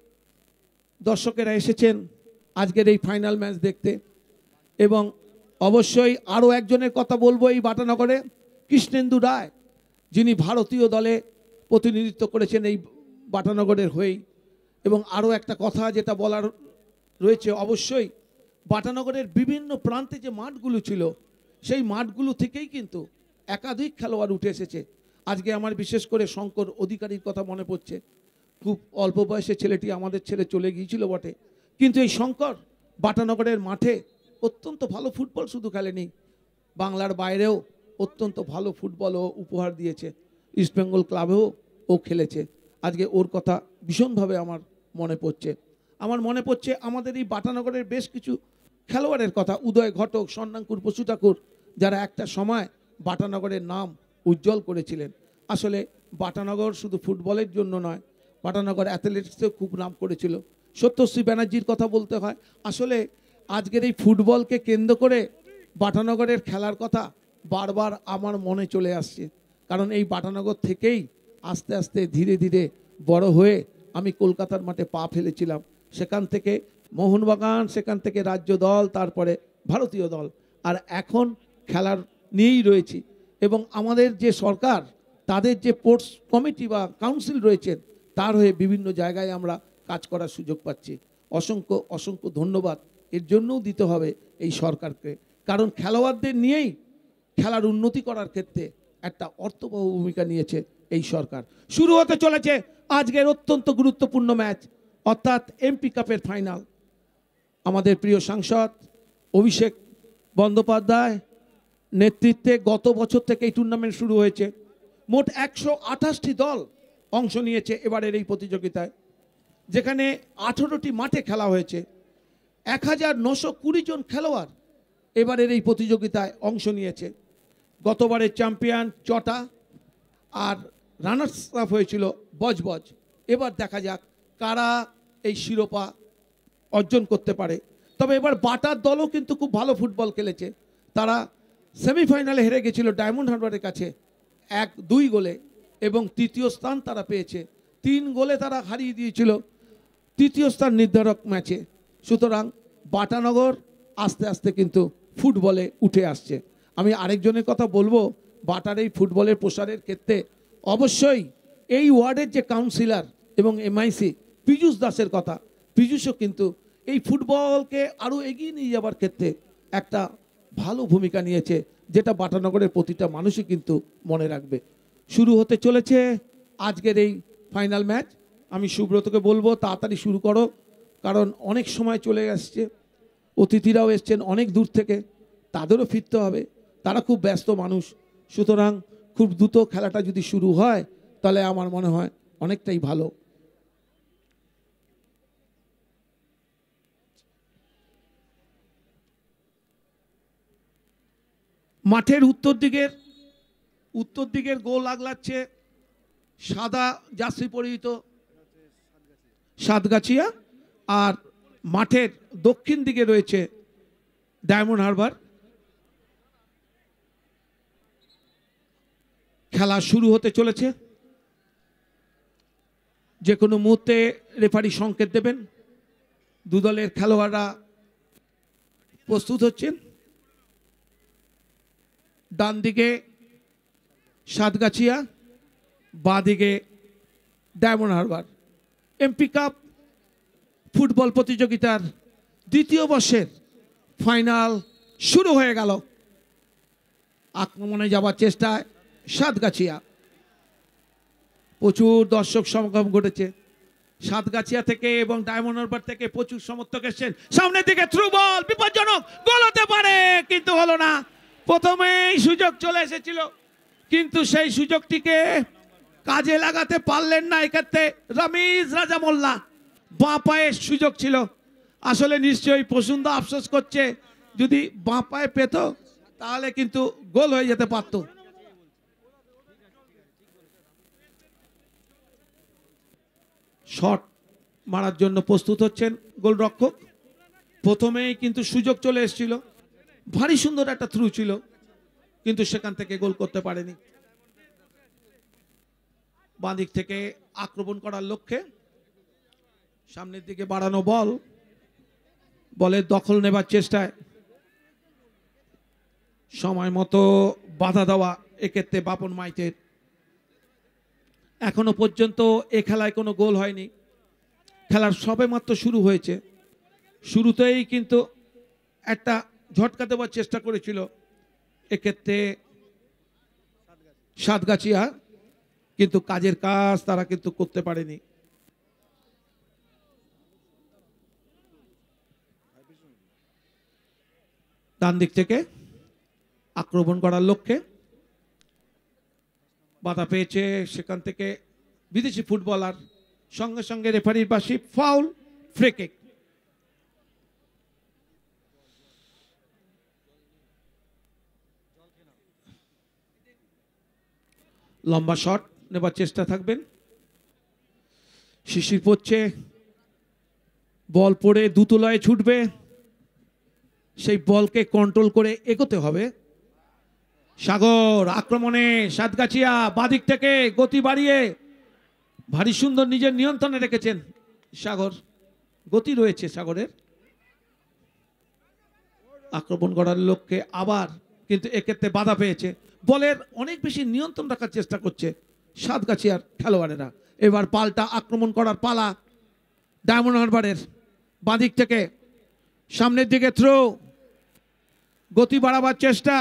[SPEAKER 7] দর্শকেরা এসেছেন আজকের এই ফাইনাল ম্যাচ দেখতে, এবং অবশ্যই আরও একজনের কথা বলবো এই বাটানগরে, কৃষ্ণেন্দু রায়, যিনি ভারতীয় দলে প্রতিনিধিত্ব করেছেন এই বাটানগরের হয়েই। এবং আরও একটা কথা যেটা বলার রয়েছে, অবশ্যই বাটানগরের বিভিন্ন প্রান্তে যে মাঠগুলো ছিল সেই মাঠগুলো থেকেই কিন্তু একাধিক খেলোয়াড় উঠে এসেছে। আজকে আমার বিশেষ করে শঙ্কর অধিকারীর কথা মনে পড়ছে, খুব অল্প বয়সে ছেলেটি আমাদের ছেলে চলে গিয়েছিল বটে, কিন্তু এই শঙ্কর বাটানগরের মাঠে অত্যন্ত ভালো ফুটবল শুধু খেলেনি, বাংলার বাইরেও অত্যন্ত ভালো ফুটবলও উপহার দিয়েছে, ইস্টবেঙ্গল ক্লাবেও ও খেলেছে। আজকে ওর কথা ভীষণভাবে আমার মনে পড়ছে। আমার মনে পড়ছে আমাদের এই বাটানগরের বেশ কিছু খেলোয়াড়ের কথা, উদয় ঘটক, স্বর্ণাঙ্কুর, পশু ঠাকুর, যারা একটা সময় বাটানগরের নাম উজ্জ্বল করেছিলেন। আসলে বাটানগর শুধু ফুটবলের জন্য নয়, বাটানগর অ্যাথলেটিক্সেও খুব নাম করেছিল। সত্যশ্রী ব্যানার্জির কথা বলতে হয়। আসলে আজকের এই ফুটবলকে কেন্দ্র করে বাটানগরের খেলার কথা বারবার আমার মনে চলে আসছে, কারণ এই বাটানগর থেকেই আস্তে আস্তে ধীরে ধীরে বড় হয়ে আমি কলকাতার মাঠে পা ফেলেছিলাম। সেখান থেকে মোহনবাগান, সেখান থেকে রাজ্য দল, তারপরে ভারতীয় দল, আর এখন খেলার নিয়েই রয়েছি। এবং আমাদের যে সরকার, তাদের যে স্পোর্টস কমিটি বা কাউন্সিল রয়েছেন, তার হয়ে বিভিন্ন জায়গায় আমরা কাজ করার সুযোগ পাচ্ছি। অসংখ্য অসংখ্য ধন্যবাদ এর জন্যও দিতে হবে এই সরকারকে, কারণ খেলোয়াড়দের নিয়েই খেলার উন্নতি করার ক্ষেত্রে একটা অর্থবহ ভূমিকা নিয়েছে এই সরকার। শুরু হতে চলেছে আজকের অত্যন্ত গুরুত্বপূর্ণ ম্যাচ, অর্থাৎ এমপি কাপের ফাইনাল। আমাদের প্রিয় সাংসদ অভিষেক বন্দ্যোপাধ্যায় নেতৃত্বে গত বছর থেকে এই টুর্নামেন্ট শুরু হয়েছে। মোট একশো আঠাশটি দল অংশ নিয়েছে এবারের এই প্রতিযোগিতায়, যেখানে আঠেরোটি মাঠে খেলা হয়েছে। এক হাজার নশো কুড়ি জন খেলোয়াড় এবারের এই প্রতিযোগিতায় অংশ নিয়েছে। গতবারের চ্যাম্পিয়ন চটা আর রানার্স আপ হয়েছিল বজবজ। এবার দেখা যাক কারা এই শিরোপা অর্জন করতে পারে। তবে এবার বাটার দলও কিন্তু খুব ভালো ফুটবল খেলেছে। তারা সেমিফাইনালে হেরে গেছিল ডায়মন্ড হারবারের কাছে এক দুই গোলে, এবং তৃতীয় স্থান তারা পেয়েছে। তিন গোলে তারা হারিয়ে দিয়েছিল তৃতীয় স্থান নির্ধারক ম্যাচে। সুতরাং বাটানগর আস্তে আস্তে কিন্তু ফুটবলে উঠে আসছে। আমি আরেকজনের কথা বলবো, বাটার এই ফুটবলের প্রসারের ক্ষেত্রে অবশ্যই এই ওয়ার্ডের যে কাউন্সিলর এবং এমআইসি পীযূষ দাসের কথা, পীযূষও কিন্তু এই ফুটবলকে আরও এগিয়ে নিয়ে যাওয়ার ক্ষেত্রে একটা ভালো ভূমিকা নিয়েছে, যেটা বাটানগরের প্রতিটা মানুষই কিন্তু মনে রাখবে। শুরু হতে চলেছে আজকের এই ফাইনাল ম্যাচ। আমি সুব্রতকে বলবো তাড়াতাড়ি শুরু করো, কারণ অনেক সময় চলে আসছে, অতিথিরাও এসছেন অনেক দূর থেকে, তাদেরও ফিরতে হবে, তারা খুব ব্যস্ত মানুষ। সুতরাং খুব দ্রুত খেলাটা যদি শুরু হয় তাহলে আমার মনে হয় অনেকটাই ভালো। মাঠের উত্তর দিকের উত্তর দিকের গোল আগলাচ্ছে সাদা জার্সি পরিহিত সাতগাছিয়া, আর মাঠের দক্ষিণ দিকে রয়েছে ডায়মন্ড হারবার। খেলা শুরু হতে চলেছে, যে কোনো মুহূর্তে রেফারি সংকেত দেবেন। দুদলের খেলোয়াড়রা প্রস্তুত হচ্ছেন। ডান দিকে সাতগাছিয়া, বাঁ দিকে Diamond Harbour. MP cup football প্রতিযোগিতার দ্বিতীয় বর্ষের ফাইনাল শুরু হয়ে গেল। আক্রমণে যাওয়ার চেষ্টায় সাতগাছিয়া, প্রচুর দর্শক সমাগম ঘটেছে সাতগাছিয়া থেকে এবং ডায়মন্ড হারবার থেকে প্রচুর সমর্থক এসেছেন। সামনের দিকে থ্রু বল, বিপজ্জনক, গোল হতে পারে কিন্তু হলো না। প্রথমেই সুযোগ চলে এসেছিল, কিন্তু সেই সুযোগটিকে কাজে লাগাতে পারলেন না এক্ষেত্রে রমিজ রাজা মোল্লা। বাঁ পায়ের সুযোগ ছিল, আসলে নিশ্চয়ই প্রসুন্দা আফসোস করছে, যদি বাঁ পায়ে পেত তাহলে কিন্তু গোল হয়ে যেতে পারত। শট মারার জন্য প্রস্তুত হচ্ছেন গোলরক্ষক। প্রথমেই কিন্তু সুযোগ চলে এসেছিল, ভারী সুন্দর একটা থ্রু ছিল, কিন্তু সেখান থেকে গোল করতে পারেনি। বাঁ দিক থেকে আক্রমণ করার লক্ষ্যে সামনের দিকে বাড়ানো বল, বলের দখল নেবার চেষ্টায় সময় মতো বাধা দেওয়া এক্ষেত্রে বাপন মাইতের। এখনো পর্যন্ত এ খেলায় কোনো গোল হয়নি, খেলার সবেমাত্র শুরু হয়েছে। শুরুতেই কিন্তু একটা ঝটকা দেওয়ার চেষ্টা করেছিল এক্ষেত্রে সাতগাছিয়া, কিন্তু কাজের কাজ তারা কিন্তু করতে পারেনি। ডান দিক থেকে আক্রমণ করার লক্ষ্যে বাধা পেয়েছে, সেখান থেকে বিদেশি ফুটবলার, সঙ্গে সঙ্গে রেফারির বাঁশি, ফাউল, ফ্রি কিক। লম্বা শট নেবার চেষ্টা থাকবেন। শিশির পড়ছে, বল পড়ে দুতলায় ছুটবে, সেই বলকে কন্ট্রোল করে এগোতে হবে। সাগর আক্রমণে সাতগাছিয়া, বাদিক থেকে গতি বাড়িয়ে ভারী সুন্দর নিজের নিয়ন্ত্রণে রেখেছেন সাগর, গতি রয়েছে সাগরের। আক্রমণ করার লক্ষ্যে আবার কিন্তু এক্ষেত্রে বাধা পেয়েছে, বলের অনেক বেশি নিয়ন্ত্রণ রাখার চেষ্টা করছে সাতগাছিয়ার খেলোয়াড়েরা। এবার পাল্টা আক্রমণ করার পালা ডায়মন্ড হারবারের। বাদিক থেকে সামনের দিকে থ্রো, গতি বাড়াবার চেষ্টা,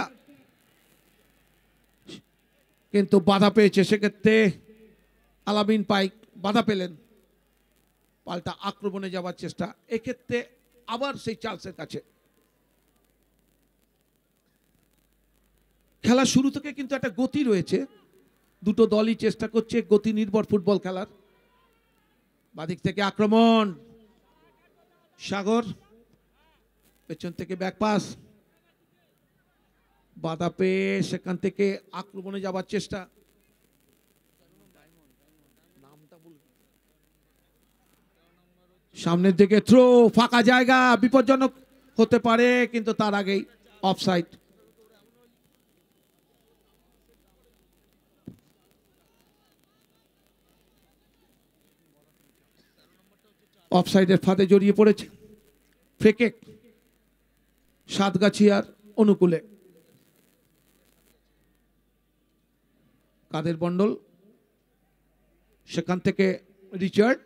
[SPEAKER 7] কিন্তু বাধা পেয়েছে। সেক্ষেত্রে আলামিন পাইক বাধা পেলেন, পাল্টা আক্রমণে যাওয়ার চেষ্টা, এক্ষেত্রে আবার সেই চার্লসের কাছে। খেলা শুরু থেকে কিন্তু একটা গতি রয়েছে, দুটো দলই চেষ্টা করছে গতি নির্ভর ফুটবল খেলার। বাদিক থেকে আক্রমণ, সাগর পেছন থেকে ব্যাক পাস, বাধা পেয়ে সেখান থেকে আক্রমণে যাবার চেষ্টা। সামনের দিকে থ্রো, ফাঁকা জায়গা, বিপজ্জনক হতে পারে, কিন্তু তার আগেই অফসাইড। অফসাইডের ফাঁদে জড়িয়ে পড়েছে। ফ্রি কিক সাতগাছিয়ার অনুকূলে। কাদের মণ্ডল, সেখান থেকে রিচার্ড,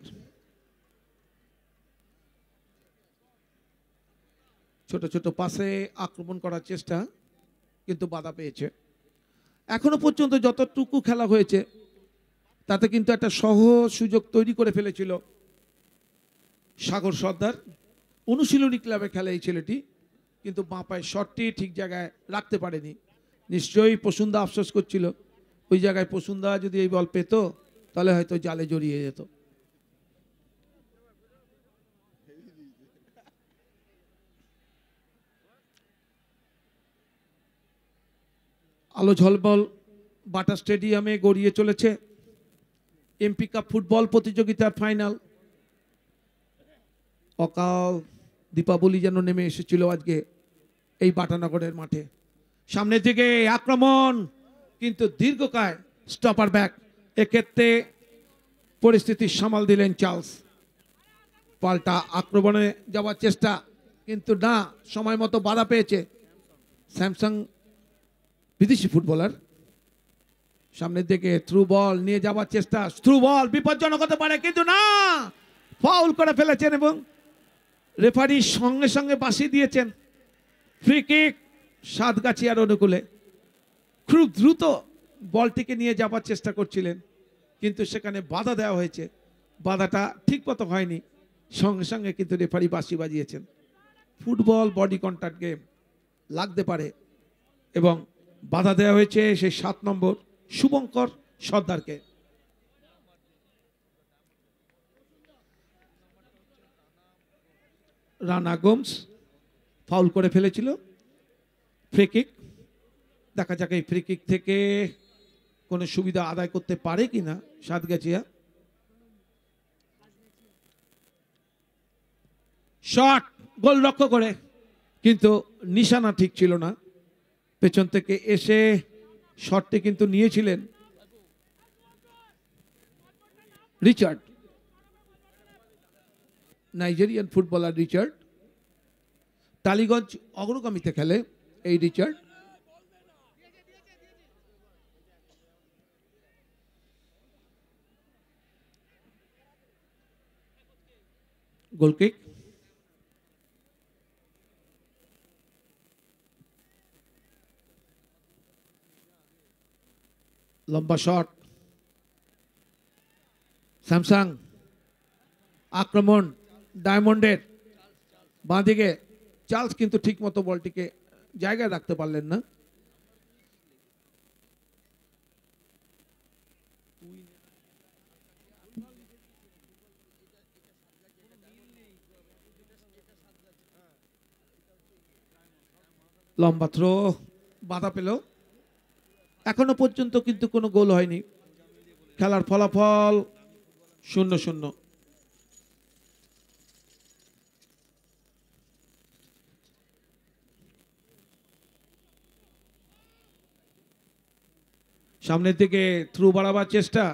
[SPEAKER 7] ছোট ছোট পাশে আক্রমণ করার চেষ্টা, কিন্তু বাধা পেয়েছে। এখনো পর্যন্ত যতটুকু খেলা হয়েছে তাতে কিন্তু একটা সহজ সুযোগ তৈরি করে ফেলেছিল সাগর সর্দার। অনুশীলনী ক্লাবে খেলে এই ছেলেটি, কিন্তু বাঁ পায়ের শটটি ঠিক জায়গায় রাখতে পারেনি। নিশ্চয়ই প্রসুন্দা আফসোস করছিল, ওই জায়গায় প্রসুন্দা যদি এই বল পেত তাহলে হয়তো জালে জড়িয়ে যেত। আলো ঝলমল বাটা স্টেডিয়ামে গড়িয়ে চলেছে এমপি কাপ ফুটবল প্রতিযোগিতার ফাইনাল। অকাল দীপাবলি যেন নেমে এসেছিল আজকে এই বাটানগরের মাঠে। সামনের দিকে আক্রমণ, কিন্তু দীর্ঘকায় স্টপার ব্যাক, এক্ষেত্রে পরিস্থিতি সামাল দিলেন চার্লস। পাল্টা আক্রমণে যাওয়ার চেষ্টা, কিন্তু না, সময় মতো বাধা পেয়েছে স্যামসাং, বিদেশি ফুটবলার। সামনের দিকে থ্রু বল নিয়ে যাওয়ার চেষ্টা, থ্রু বল বিপজ্জনক হতে পারে, কিন্তু না, ফাউল করে ফেলেছেন এবং রেফারি সঙ্গে সঙ্গে বাঁশি দিয়েছেন। ফ্রি কিক সাতগাছিয়ার অনুকূলে। খুব দ্রুত বলটিকে নিয়ে যাবার চেষ্টা করছিলেন, কিন্তু সেখানে বাধা দেওয়া হয়েছে, বাধাটা ঠিক মতো হয়নি, সঙ্গে সঙ্গে কিন্তু রেফারি বাঁশি বাজিয়েছেন। ফুটবল বডি কন্ট্যাক্ট গেম, লাগতে পারে, এবং বাধা দেওয়া হয়েছে সেই সাত নম্বর শুভঙ্কর সর্দারকে। রানা গোমস ফাউল করে ফেলেছিল। ফ্রি কিক, দেখা যাক এই ফ্রি কিক থেকে কোনো সুবিধা আদায় করতে পারে কিনা সাতগাছিয়া। শট, গোল লক্ষ্য করে, কিন্তু নিশানা ঠিক ছিল না। পেছন থেকে এসে শটটি কিন্তু নিয়েছিলেন Richard, Nigerian footballer Richard. Tollygunge অগ্রগামীতে খেলে এই রিচার্ড। গোল কিক, লম্বা শট, স্যামসাং আক্রমণ ডায়মন্ডের বাঁদিকে। চার্লস কিন্তু ঠিক মতো বলটিকে জায়গায় রাখতে পারলেন না। লম্বা থ্রো, বাধা পেল। এখনো পর্যন্ত কিন্তু কোনো গোল হয়নি। খেলার ফলাফল শূন্য শূন্য। সামনের দিকে থ্রু বাড়াবার চেষ্টা,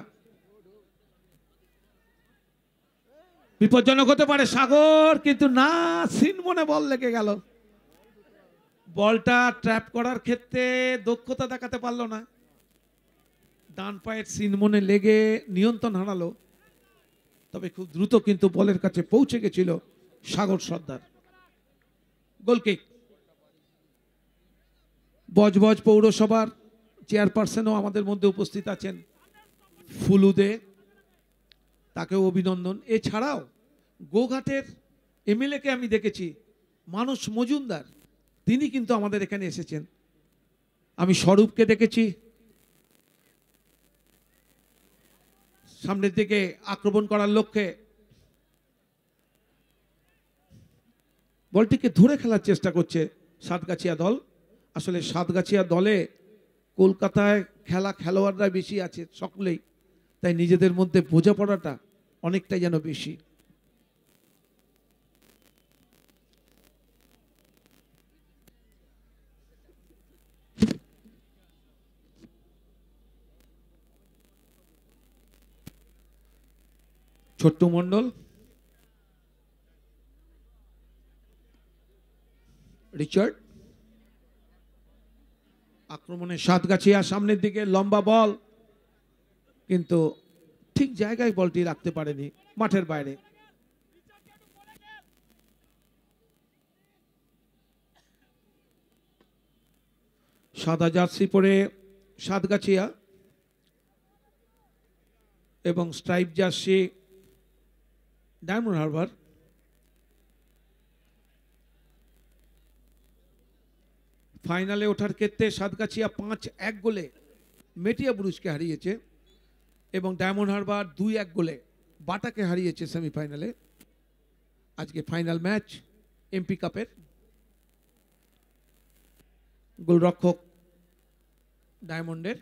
[SPEAKER 7] বিপজ্জনক হতে পারে সাগর, কিন্তু না, সিনমনে বল লেগে গেল। বলটা ট্র্যাপ করার ক্ষেত্রে দক্ষতা দেখাতে পারলো না, ডান পায়ের সিনমনে লেগে নিয়ন্ত্রণ হারালো। তবে খুব দ্রুত কিন্তু বলের কাছে পৌঁছে গেছিল সাগর সর্দার। গোল কিক, বজবজ পৌরসভার চেয়ারপারসনও আমাদের মধ্যে উপস্থিত আছেন, ফুলুদে, তাকেও অভিনন্দন। এছাড়াও গোঘাটের এমএলএ কে আমি দেখেছি, মানস মজুমদার, তিনি কিন্তু আমাদের এখানে এসেছেন। আমি স্বরূপকে দেখেছি সামনের দিকে আক্রমণ করার লক্ষ্যে বলটিকে ধরে খেলার চেষ্টা করছে সাতগাছিয়া দল। আসলে সাতগাছিয়া দলে কলকাতায় খেলা খেলোয়াড়রা বেশি আছে সকলেই, তাই নিজেদের মধ্যে বোঝাপড়াটা অনেকটাই যেন বেশি। ছোট্ট মণ্ডল, রিচার্ড আক্রমণে সাতগাছিয়া সামনের দিকে লম্বা বল, কিন্তু ঠিক জায়গায় বলটি রাখতে পারেনি, মাঠের বাইরে। সাদা জার্সি পরে সাতগাছিয়া এবং স্ট্রাইপ জার্সি ডায়মন্ড হারবার। ফাইনালে ওঠার ক্ষেত্রে সাতগাছিয়া পাঁচ এক গোলে মেটিয়া বুরুজকে হারিয়েছে এবং ডায়মন্ড হারবার দুই এক গোলে বাটাকে হারিয়েছে সেমিফাইনালে। আজকে ফাইনাল ম্যাচ এমপি কাপের। গোলরক্ষক ডায়মন্ডের,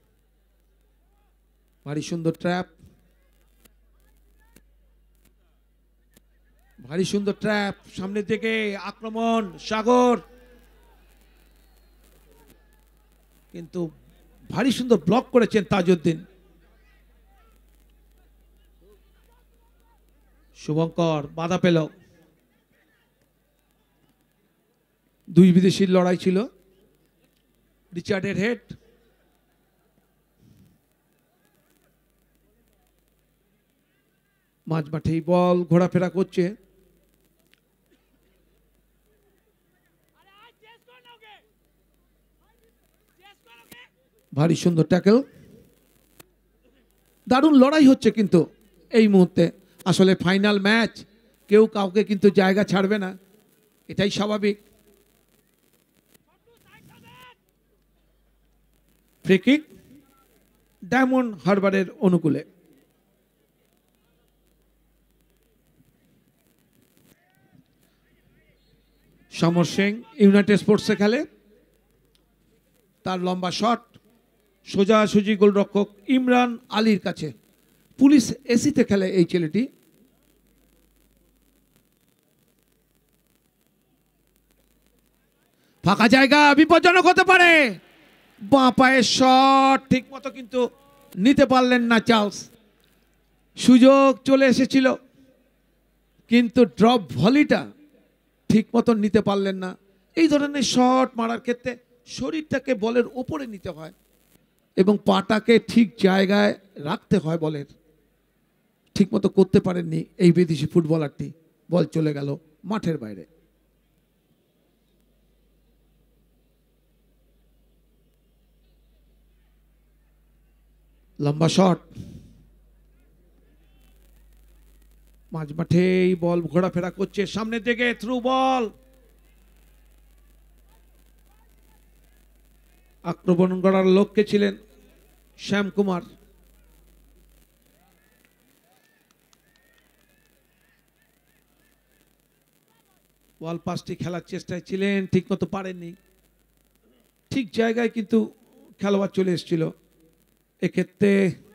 [SPEAKER 7] ভারী সুন্দর ট্র্যাপ, ভারী সুন্দর ট্র্যাপ, সামনের দিকে আক্রমণ সাগর, কিন্তু ভারী সুন্দর ব্লক করেছেন তাজউদ্দিন। শুভঙ্কর বাধা পেল, দুই বিদেশির লড়াই ছিল। রিচার্ডের হেড, মাঝ মাঠেই বল ঘোরাফেরা করছে। ভারী সুন্দর ট্যাকেল, দারুণ লড়াই হচ্ছে কিন্তু এই মুহূর্তে। আসলে ফাইনাল ম্যাচ, কেউ কাউকে কিন্তু জায়গা ছাড়বে না, এটাই স্বাভাবিক। ফ্রি কিক ডায়মন্ড হারবারের অনুকূলে। সমর সিং ইউনাইটেড স্পোর্টসে খেলে, তার লম্বা শট সোজাসুজি গোলরক্ষক ইমরান আলীর কাছে। পুলিশ এসিতে খেলে এই ছেলেটি। ফাঁকা জায়গা, বিপজ্জনক হতে পারে। বাঁ পায়ের শট ঠিক মতো কিন্তু নিতে পারলেন না চার্লস। সুযোগ চলে এসেছিল, কিন্তু ড্রপ ভলিটা ঠিক মতো নিতে পারলেন না। এই ধরনের শট মারার ক্ষেত্রে শরীরটাকে বলের ওপরে নিতে হয় এবং পাটাকে ঠিক জায়গায় রাখতে হয় বলের। ঠিক মতো করতে পারেননি এই বিদেশি ফুটবলারটি, বল চলে গেল মাঠের বাইরে। লম্বা শট, মাঝ মাঠেই বল ঘোরাফেরা করছে, সামনের দিকে থ্রু বল, আক্রমণ করার লক্ষ্যে ছিলেন শ্যাম কুমার। বল পাসটি খেলার চেষ্টায় ছিলেন, ঠিক মতো পারেননি। ঠিক জায়গায় কিন্তু খেলোয়াড় চলে এসেছিল, এক্ষেত্রে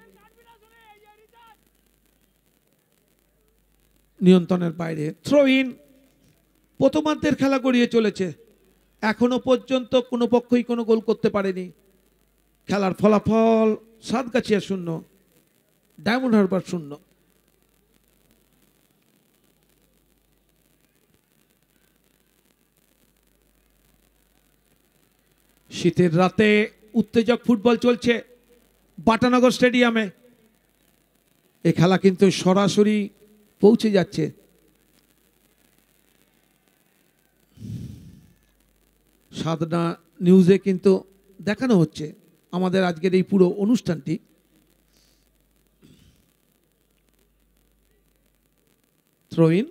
[SPEAKER 7] নিয়ন্ত্রণের বাইরে। থ্রো ইন, প্রথমার্ধের খেলা গড়িয়ে চলেছে, এখনো পর্যন্ত কোনো পক্ষই কোনো গোল করতে পারেনি। খেলার ফলাফল সাতগাছিয়া শূন্য, ডায়মন্ড হারবার শূন্য। শীতের রাতে উত্তেজক ফুটবল চলছে বাটানগর স্টেডিয়ামে। এ খেলা কিন্তু সরাসরি পৌঁছে যাচ্ছে। সাদনা নিউজে কিন্তু দেখানো হচ্ছে আমাদের আজকের এই পুরো অনুষ্ঠানটি। থ্রো ইন,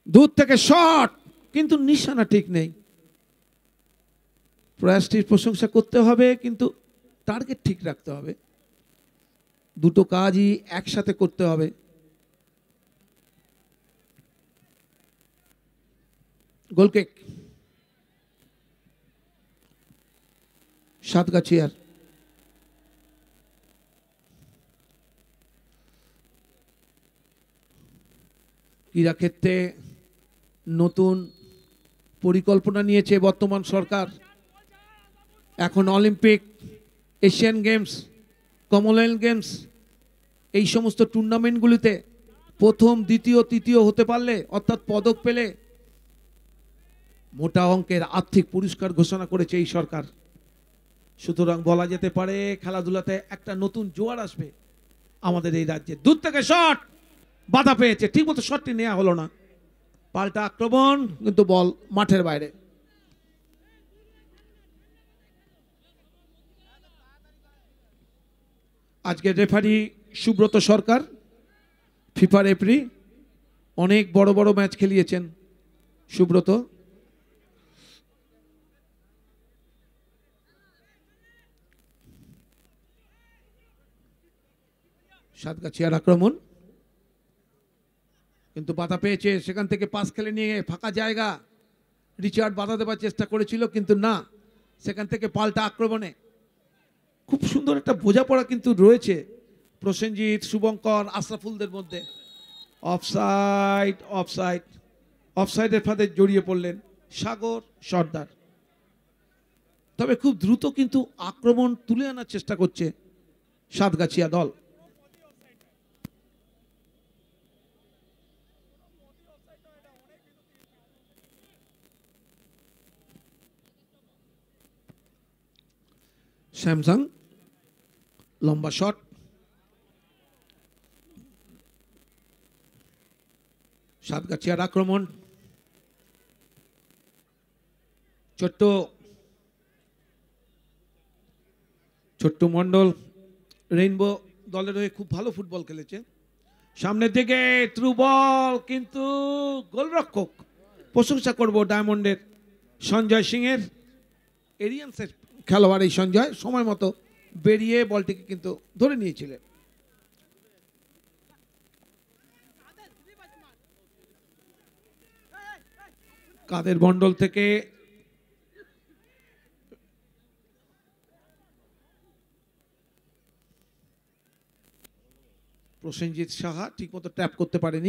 [SPEAKER 7] দূর থেকে শট, কিন্তু নিশানা ঠিক নেই। প্রয়াসটির প্রশংসা করতে হবে, কিন্তু টার্গেট ঠিক রাখতে হবে। দুটো কাজই একসাথে করতে হবে। গোলকিক সাতগাছিয়ার। ক্রীড়াক্ষেত্রে নতুন পরিকল্পনা নিয়েছে বর্তমান সরকার। এখন Olympic, Asian Games, Commonwealth Games, এই সমস্ত টুর্নামেন্টগুলিতে প্রথম, দ্বিতীয়, তৃতীয় হতে পারলে, অর্থাৎ পদক পেলে মোটা অঙ্কের আর্থিক পুরস্কার ঘোষণা করেছে এই সরকার। সুতরাং বলা যেতে পারে খেলাধুলাতে একটা নতুন জোয়ার আসবে আমাদের এই রাজ্যে। দূর থেকে শট, বাধা পেয়েছে, ঠিক মতো শটটি নেওয়া হলো না। পাল্টা আক্রমণ, কিন্তু বল মাঠের বাইরে। আজকে referee Subrata Sarkar, FIFA referee, অনেক বড় বড় ম্যাচ খেলিয়েছেন সুব্রত। সাতগাছিয়ার আক্রমণ, কিন্তু বাধা পেয়েছে। সেখান থেকে পাস খেলে নিয়ে ফাঁকা জায়গা, রিচার্ড বাধা দেওয়ার চেষ্টা করেছিল, কিন্তু না, সেখান থেকে পাল্টা আক্রমণে খুব সুন্দর একটা বোঝাপড়া কিন্তু রয়েছে প্রসেনজিৎ, শুভঙ্কর, আশরাফুলদের মধ্যে। অফসাইড, অফসাইড, অফসাইডের ফাঁদে জড়িয়ে পড়লেন সাগর সর্দার। তবে খুব দ্রুত কিন্তু আক্রমণ তুলে আনার চেষ্টা করছে সাতগাছিয়া দল। স্যামসাং, লম্বা শট, সাতগাছিয়ার আক্রমণ। ছোট্ট ছোট্ট মন্ডল রেইনবো দলের হয়ে খুব ভালো ফুটবল খেলেছে। সামনের দিকে থ্রু বল, কিন্তু গোলরক্ষক, প্রশংসা করব ডায়মন্ডের সঞ্জয় সিং এর, এরিয়ান্সের খেলোয়াড় এই সঞ্জয়, সময় মতো বেরিয়ে বলটিকে কিন্তু ধরে নিয়েছিলেন। কাদের মন্ডল থেকে প্রসেনজিৎ সাহা ঠিকমতো ট্যাপ করতে পারেনি।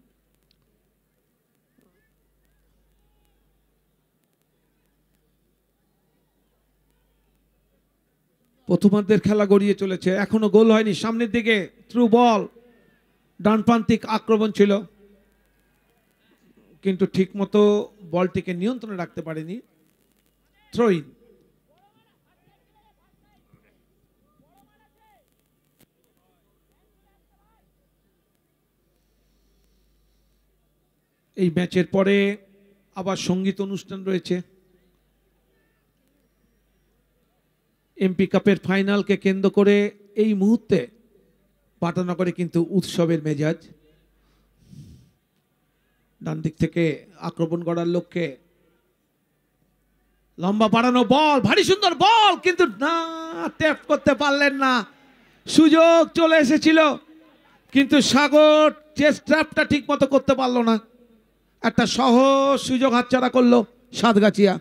[SPEAKER 7] প্রথমার্ধের খেলা গড়িয়ে চলেছে, এখনো গোল হয়নি। সামনের দিকে থ্রু বল, ডানপ্রান্তিক আক্রমণ ছিল, কিন্তু ঠিকমতো বলটিকে নিয়ন্ত্রণে রাখতে পারেনি। থ্রোইন। এই ম্যাচের পরে আবার সঙ্গীত অনুষ্ঠান রয়েছে। এমপি কাপের ফাইনালকে কেন্দ্র করে এই মুহূর্তে পাটনগরে কিন্তু উৎসবের মেজাজ। ডান দিক থেকে আক্রমণ করার লক্ষ্যে লম্বা বাড়ানো বল, ভারী সুন্দর বল, কিন্তু না, ট্যাপ করতে পারলেন না। সুযোগ চলে এসেছিল, কিন্তু সাগর চেস্ট ট্র্যাপটা ঠিক মতো করতে পারলো না। একটা সহজ সুযোগ হাতছাড়া করলো সাতগাছিয়া।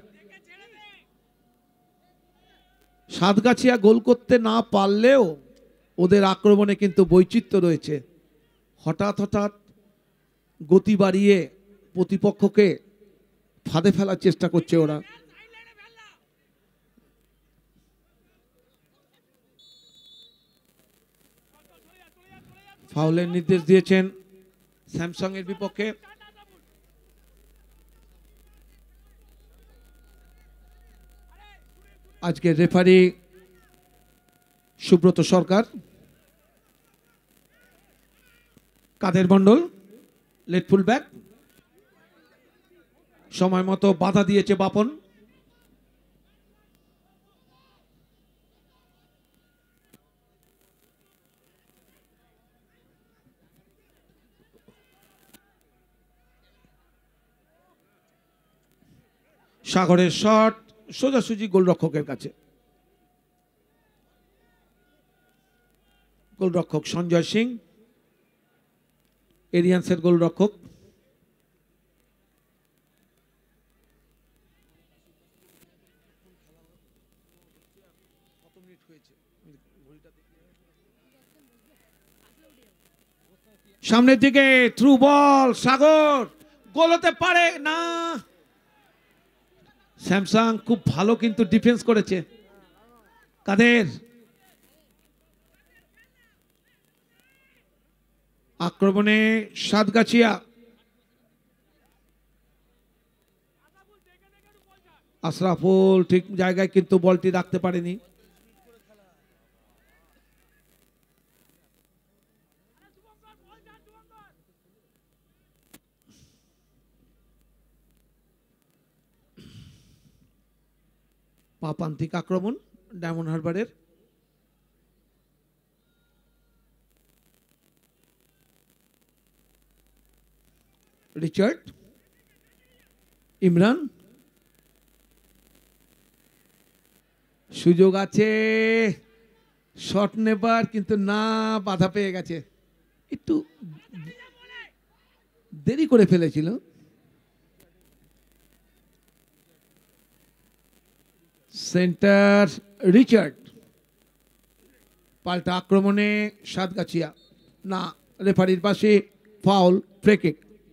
[SPEAKER 7] সাতগাছিয়া গোল করতে না পারলেও ওদের আক্রমণে কিন্তু বৈচিত্র্য রয়েছে। হঠাৎ হঠাৎ গতি বাড়িয়ে প্রতিপক্ষকে ফাঁদে ফেলার চেষ্টা করছে ওরা। ফাউলের নির্দেশ দিয়েছেন স্যামসাং এর বিপক্ষে। আজকে referee Subrata Sarkar. Kader Mondal left full back, সময় মতো বাধা দিয়েছে বাপন। সাগরের শট সোজাসুজি গোলরক্ষকের কাছে। গোলরক্ষক সঞ্জয় সিং, এরিয়ান্সের গোলরক্ষক। সামনের দিকে থ্রু বল, সাগর গোল হতে পারে না। স্যামসাং খুব ভালো কিন্তু ডিফেন্স করেছে। কাদের আক্রমণে সাতগাছিয়া, আশরাফুল ঠিক জায়গায় কিন্তু বলটি রাখতে পারেনি। পাপান্তিক আক্রমণ ডায়মন্ড হারবারের। রিচার্ড, ইমরান, সুযোগ আছে শট নেবার, কিন্তু না, বাধা পেয়ে গেছে, একটু দেরি করে ফেলেছিল। সেন্টার রিচার্ড, পাল্টা আক্রমণে সাতগাছিয়া, না, রেফারির পাশে ফাউল, ফ্রি কিক।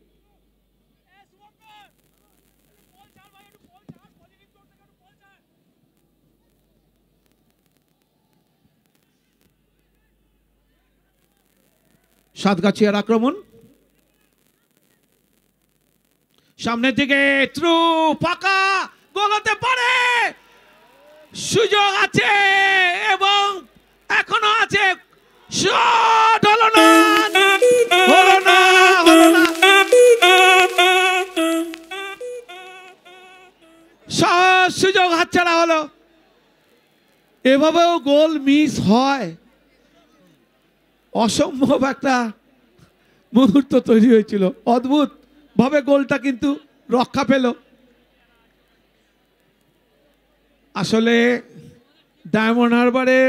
[SPEAKER 7] সাতগাছিয়ার আক্রমণ, সামনের দিকে থ্রু, ফাঁকা, গোল হতে পারে, সুযোগ আছে এবং এখনো আছে, শট হলো না, হলো না, হলো না, সুযোগ হাতছাড়া হলো। এভাবেও গোল মিস হয়, অসম্ভব একটা মুহূর্ত তৈরি হয়েছিল, অদ্ভুত ভাবে গোলটা কিন্তু রক্ষা পেল। আসলে ডায়মন্ড হারবারের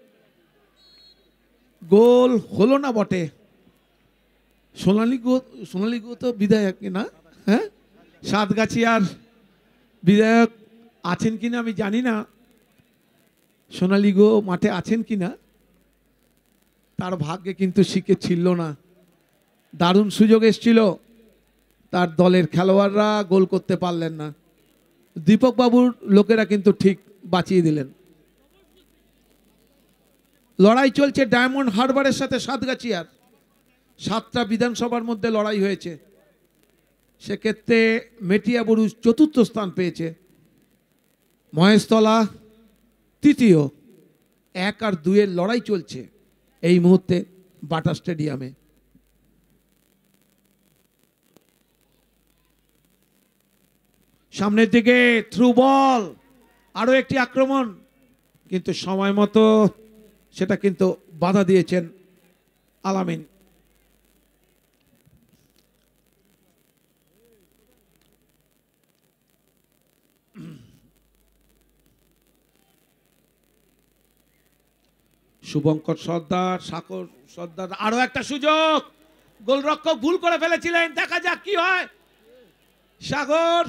[SPEAKER 7] গোল হলো না বটে। সোনালী গো সোনালী গো তো বিধায়ক না, হ্যাঁ, সাতগাছিয়ার বিধায়ক আছেন কিনা আমি জানি না, সোনালী গো মাঠে আছেন কিনা, তার ভাগ্যে কিন্তু শিখে ছিল না। দারুণ সুযোগ এসেছিল, তার দলের খেলোয়াড়রা গোল করতে পারলেন না। দীপক বাবুর লোকেরা কিন্তু ঠিক বাঁচিয়ে দিলেন। লড়াই চলছে ডায়মন্ড হারবারের সাথে সাতগাছিয়ার, সাতটা বিধানসভার মধ্যে লড়াই হয়েছে, সেক্ষেত্রে মেটিয়াবুরুজ চতুর্থ স্থান পেয়েছে, মহেশতলা তৃতীয়। এক আর দুয়ের লড়াই চলছে এই মুহূর্তে বাটা স্টেডিয়ামে। সামনের দিকে থ্রু বল, আরো একটি আক্রমণ, কিন্তু সময় মতো সেটা কিন্তু বাধা দিয়েছেন আলামিন। শুভঙ্কর সর্দার, সাগর সর্দার, আরো একটা সুযোগ, গোলরক্ষক ভুল করে ফেলেছিলেন, দেখা যাক কি হয়। সাগর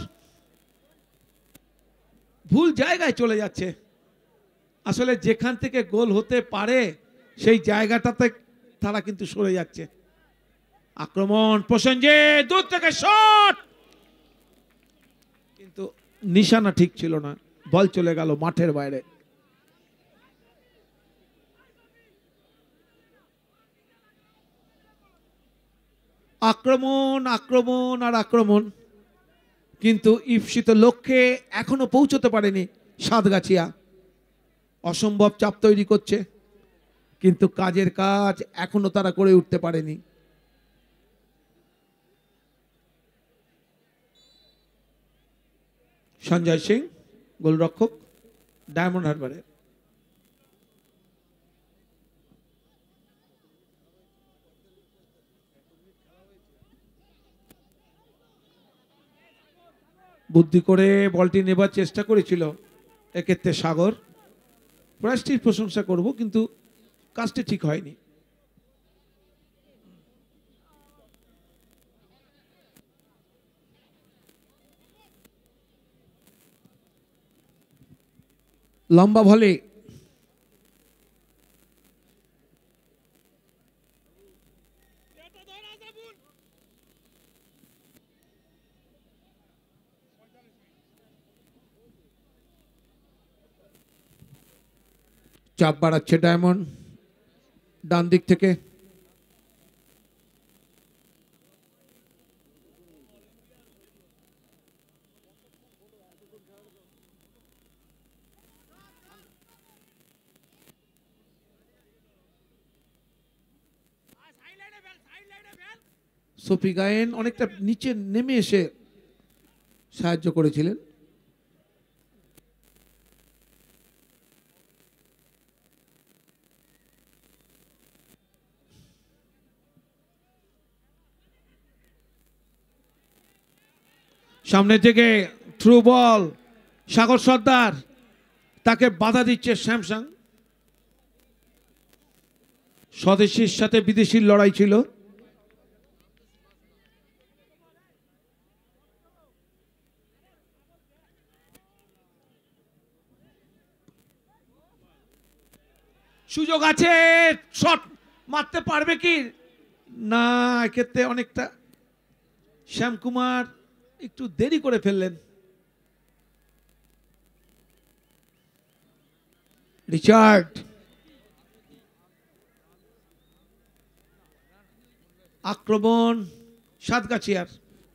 [SPEAKER 7] ভুল জায়গায় চলে যাচ্ছে, আসলে যেখান থেকে গোল হতে পারে সেই জায়গাটাতে তারা কিন্তু সরে যাচ্ছে। আক্রমণ প্রসেনজিৎ, দূর থেকে শট, কিন্তু নিশানা ঠিক ছিল না, বল চলে গেল মাঠের বাইরে। আক্রমণ আক্রমণ আর আক্রমণ, কিন্তু ঈপ্সিত লক্ষ্যে এখনো পৌঁছতে পারেনি সাতগাছিয়া। অসম্ভব চাপ তৈরি করছে, কিন্তু কাজের কাজ এখনো তারা করে উঠতে পারেনি। সঞ্জয় সিং গোলরক্ষক ডায়মন্ড হারবারের। বুদ্ধি করে বলটি নেবার চেষ্টা করেছিল এক্ষেত্রে সাগর। প্রয়াসটির প্রশংসা করব, কিন্তু কাজটি ঠিক হয়নি। লম্বা ভলে চাপ বাড়াচ্ছে ডায়মন্ড ডান দিক থেকে। সোফি গায়েন অনেকটা নিচে নেমে এসে সাহায্য করেছিলেন। সামনে থেকে থ্রু বল, সাগর সর্দার, তাকে বাধা দিচ্ছে স্যামসাং। স্বদেশীর সাথে বিদেশির লড়াই ছিল। সুযোগ আছে, শট মারতে পারবে কি না, এক্ষেত্রে অনেকটা শ্যামকুমার একটু দেরি করে ফেললেন। রিচার্ড আক্রমণ সাতগাছিয়ার।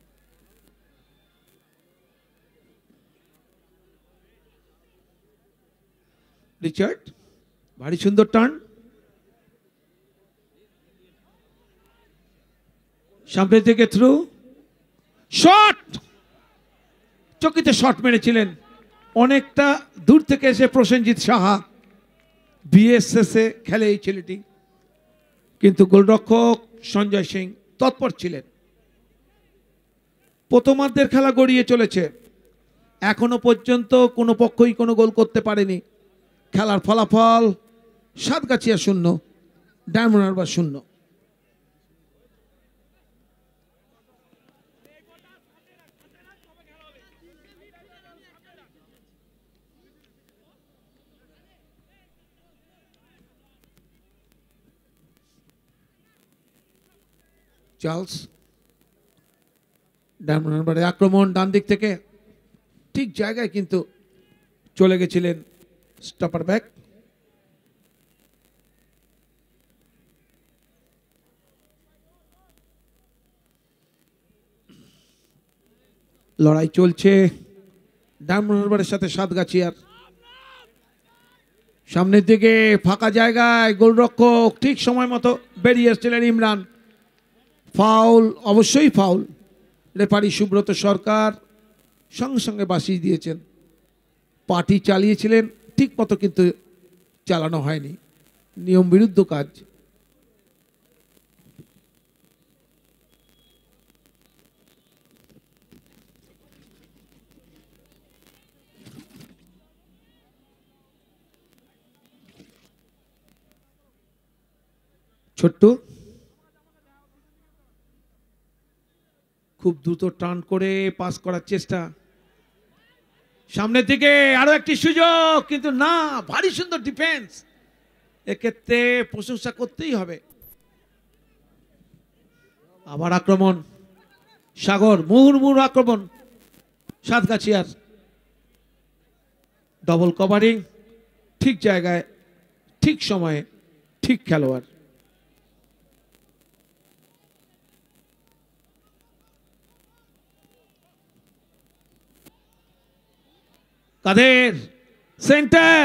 [SPEAKER 7] রিচার্ড ভারী সুন্দর টার্ন, সামনে থেকে থ্রু শট, চকিতে শট মেরেছিলেন অনেকটা দূর থেকে এসে প্রসেনজিৎ সাহা। বিএসএসে খেলে এই ছেলেটি, কিন্তু গোলরক্ষক সঞ্জয় সিং তৎপর ছিলেন। প্রথমার্ধের খেলা গড়িয়ে চলেছে, এখনো পর্যন্ত কোনো পক্ষই কোনো গোল করতে পারেনি। খেলার ফলাফল সাতগাছিয়া শূন্য, ডায়মন্ড হারবার শূন্য। চার্লস ডায়মন্ড হারবারের আক্রমণ ডান দিক থেকে ঠিক জায়গায় কিন্তু চলে গেছিলেন স্টপার ব্যাক। লড়াই চলছে ডায়মন্ড হারবারের সাথে সাতগাছিয়ার। সামনের দিকে ফাঁকা জায়গায় গোলরক্ষক ঠিক সময় মতো বেরিয়ে এসেছিলেন ইমরান। ফাউল, অবশ্যই ফাউল। রেফারি সুব্রত সরকার সঙ্গে সঙ্গে বাঁশিয়ে দিয়েছেন। পার্টি চালিয়েছিলেন ঠিক মতো, কিন্তু চালানো হয়নি, নিয়ম বিরুদ্ধ কাজ। ছোট্ট খুব দ্রুত টার্ন করে পাস করার চেষ্টা, সামনের দিকে আরো একটি সুযোগ, কিন্তু না, ভারী সুন্দর ডিফেন্স। এক্ষেত্রে প্রশংসা করতেই হবে। আবার আক্রমণ সাগর, মুহুর্মুহুর আক্রমণ সাতগাছিয়ার। ডবল কভারিং, ঠিক জায়গায় ঠিক সময়ে ঠিক খেলোয়াড়। কাদের সেন্টার,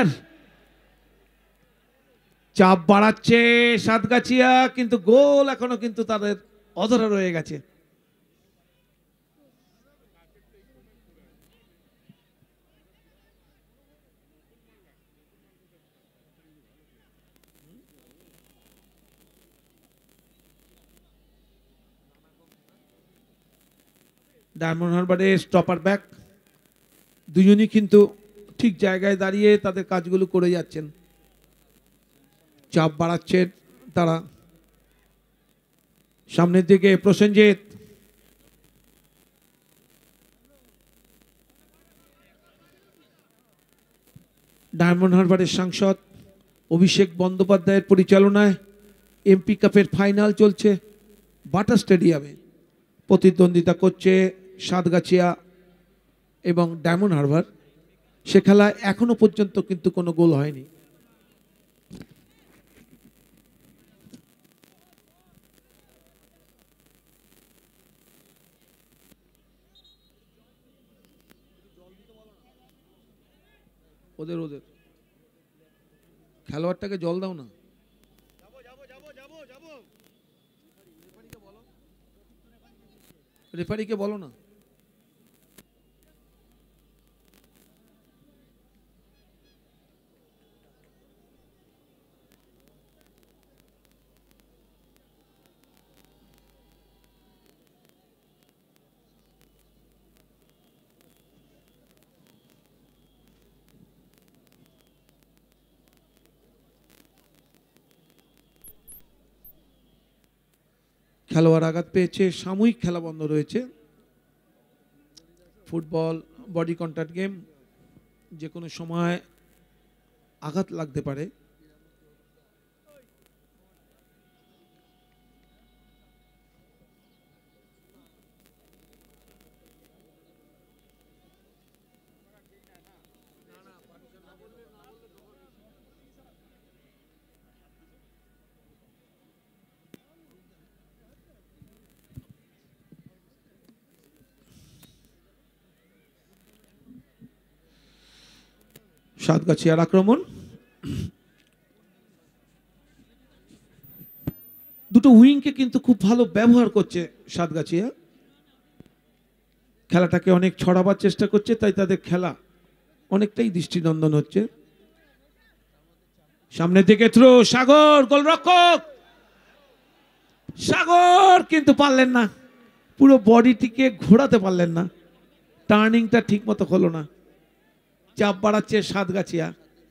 [SPEAKER 7] চাপ বাড়াচ্ছে সাতগাছিয়া, কিন্তু গোল এখনো কিন্তু তাদের অধরা রয়ে গেছে। ডায়মন্ড হারবারের স্টপার ব্যাক দুজনই কিন্তু ঠিক জায়গায় দাঁড়িয়ে তাদের কাজগুলো করে যাচ্ছেন, চাপ বাড়াচ্ছে তারা। সামনের দিকে প্রসেনজিৎ, ডায়মন্ড হারবারের সাংসদ অভিষেক বন্দ্যোপাধ্যায়ের পরিচালনায় এমপি কাপের ফাইনাল চলছে বাটা স্টেডিয়ামে। প্রতিদ্বন্দ্বিতা করছে সাতগাছিয়া এবং ডায়মন্ড হারবার। সে খেলায় এখনো পর্যন্ত কিন্তু কোনো গোল হয়নি। ওদের ওদের খেলোয়াড়টাকে জল দাও না। রেফারিকে বলো না। খেলোয়াড় আঘাত পেয়েছে, সাময়িক খেলা বন্ধ রয়েছে। ফুটবল বডি কন্ট্যাক্ট গেম, যে কোনো সময় আঘাত লাগতে পারে। সাতগাছিয়ার আক্রমণ, দুটো উইংকে কিন্তু খুব ভালো ব্যবহার করছে সাতগাছিয়া। খেলাটাকে অনেক ছড়াবার চেষ্টা করছে, তাই তাদের খেলা অনেকটাই দৃষ্টিনন্দন হচ্ছে। সামনের দিকে থ্রো, সাগর গোলরক্ষক, সাগর কিন্তু পারলেন না, পুরো বডিটিকে ঘোরাতে পারলেন না, টার্নিংটা ঠিক মতো হলো না। চাপ বাড়াচ্ছে সাতগাছিয়া।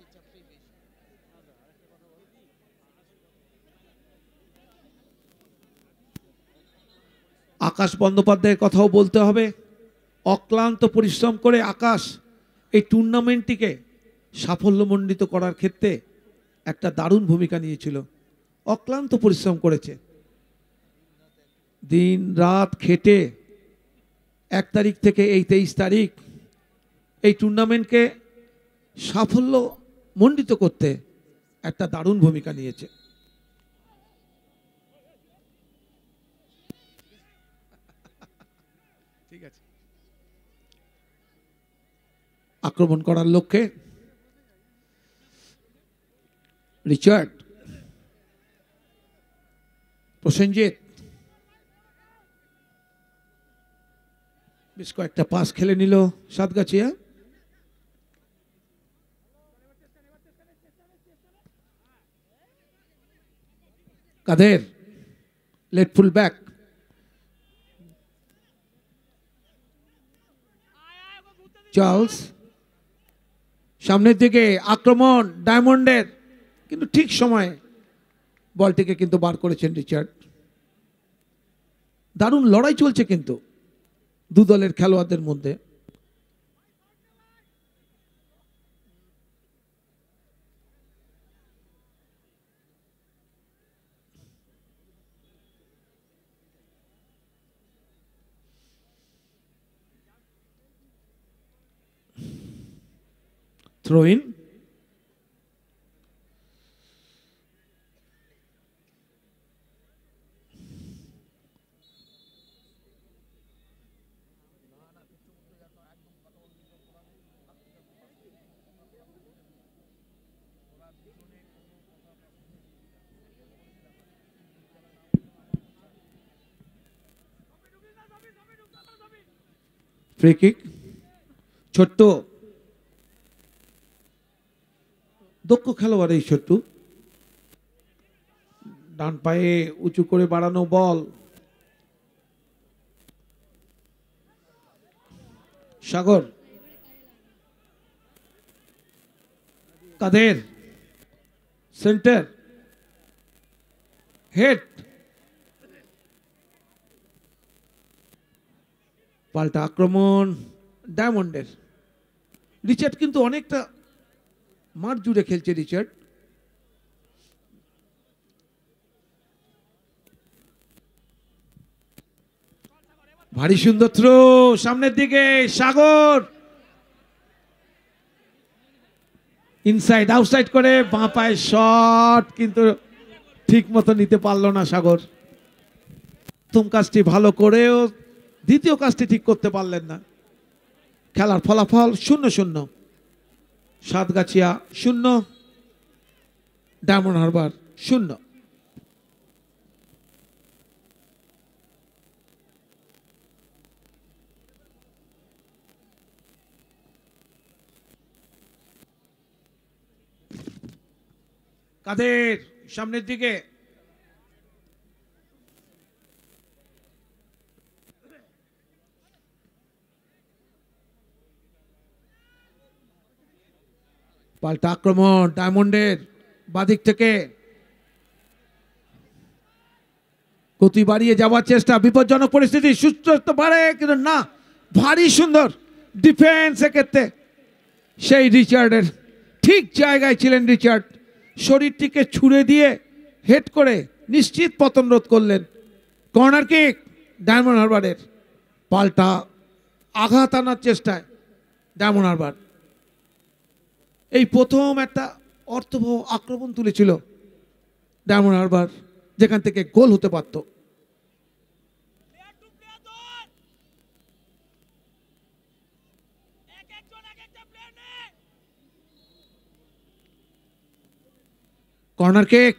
[SPEAKER 7] আকাশ বন্দ্যোপাধ্যায়ের কথাও বলতে হবে। অক্লান্ত পরিশ্রম করে আকাশ এই টুর্নামেন্টটিকে সাফল্যমণ্ডিত করার ক্ষেত্রে একটা দারুণ ভূমিকা নিয়েছিল। অক্লান্ত পরিশ্রম করেছে, দিন রাত খেটে এক তারিখ থেকে এই তেইশ তারিখ এই টুর্নামেন্টকে সাফল্য মণ্ডিত করতে একটা দারুণ ভূমিকা নিয়েছে। ঠিক আছে, আক্রমণ করার লক্ষ্যে রিচার্ড, প্রসেনজিৎ বেশ কয়েকটা পাস খেলে নিল Satgachia. Kader left full back, Charles সামনের দিকে আক্রমণ ডায়মন্ডের, কিন্তু ঠিক সময়ে বলটিকে কিন্তু বার করেছেন রিচার্ড। দারুণ লড়াই চলছে কিন্তু দু দলের খেলোয়াড়দের মধ্যে। Throw in, free kick. ছোট্ট দক্ষ খেলোয়াড় এই ছোট্ট, ডান পায়ে উঁচু করে বাড়ানো বল, সাগর কাদের সেন্টার হেড পাল্টা আক্রমণ ডায়মন্ডের। রিচার্ড কিন্তু অনেকটা মাঠ জুড়ে খেলছে রিচার্ড। ভারী সুন্দর থ্রো সামনের দিকে সাগর ইনসাইড আউটসাইড করে বাঁ পায়ে শট কিন্তু ঠিক মতো নিতে পারলো না সাগর। প্রথম কাজটি ভালো করেও দ্বিতীয় কাজটি ঠিক করতে পারলেন না। খেলার ফলাফল শূন্য শূন্য, সাতগাছিয়া শূন্য ডায়মন্ড হারবার শূন্য। কাদের সামনের দিকে পাল্টা আক্রমণ ডায়মন্ডের বাদিক থেকে গতি বাড়িয়ে যাওয়ার চেষ্টা, বিপজ্জনক পরিস্থিতি, সুস্থ পারে কিন্তু না, ভারী সুন্দর ডিফেন্স ক্ষেত্রে সেই রিচার্ডের ঠিক জায়গায় ছিলেন রিচার্ড, শরীরটিকে ছুড়ে দিয়ে হেড করে নিশ্চিত পতন রোধ করলেন। কর্নার কিক ডায়মন্ড হারবারের, পাল্টা আঘাত আনার চেষ্টায় ডায়মন্ড হারবার। এই প্রথম একটা অর্থবহ আক্রমণ তুলেছিল ডায়মন্ড হারবার, যেখান থেকে গোল হতে পারত। কর্নার কিক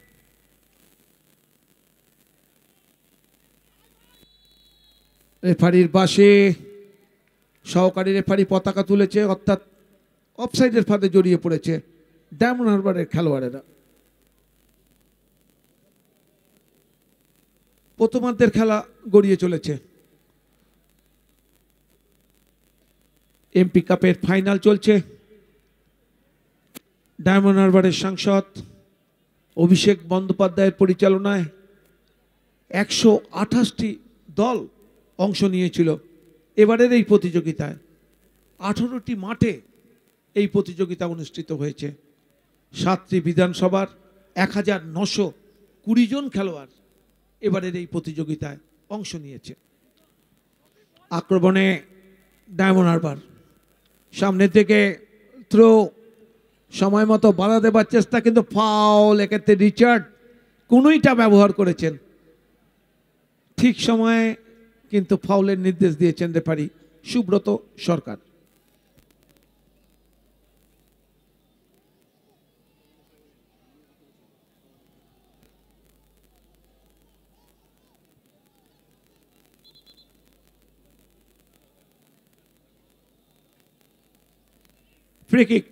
[SPEAKER 7] রেফারির পাশে সহকারী রেফারি পতাকা তুলেছে, অর্থাৎ অফসাইডের ফাঁদে জড়িয়ে পড়েছে ডায়মন্ড হারবারের খেলোয়াড়েরা। প্রথমার্ধের খেলা গড়িয়ে চলেছে। এমপি কাপের ফাইনাল চলছে। ডায়মন্ড হারবারের সাংসদ অভিষেক বন্দ্যোপাধ্যায়ের পরিচালনায় একশো আঠাশটি দল অংশ নিয়েছিল এবারের এই প্রতিযোগিতায়। আঠারোটি মাঠে এই প্রতিযোগিতা অনুষ্ঠিত হয়েছে। সাতটি বিধানসভার এক হাজার নশো কুড়ি জন খেলোয়াড় এবারের এই প্রতিযোগিতায় অংশ নিয়েছে। আক্রমণে ডায়মন্ড হারবার সামনের দিকে থ্রো, সময় মতো বাধা দেবার চেষ্টা, কিন্তু ফাউল। এক্ষেত্রে রিচার্ড কোনোইটা ব্যবহার করেছেন ঠিক সময়ে, কিন্তু ফাউলের নির্দেশ দিয়েছেন referee Subrata Sarkar. Free kick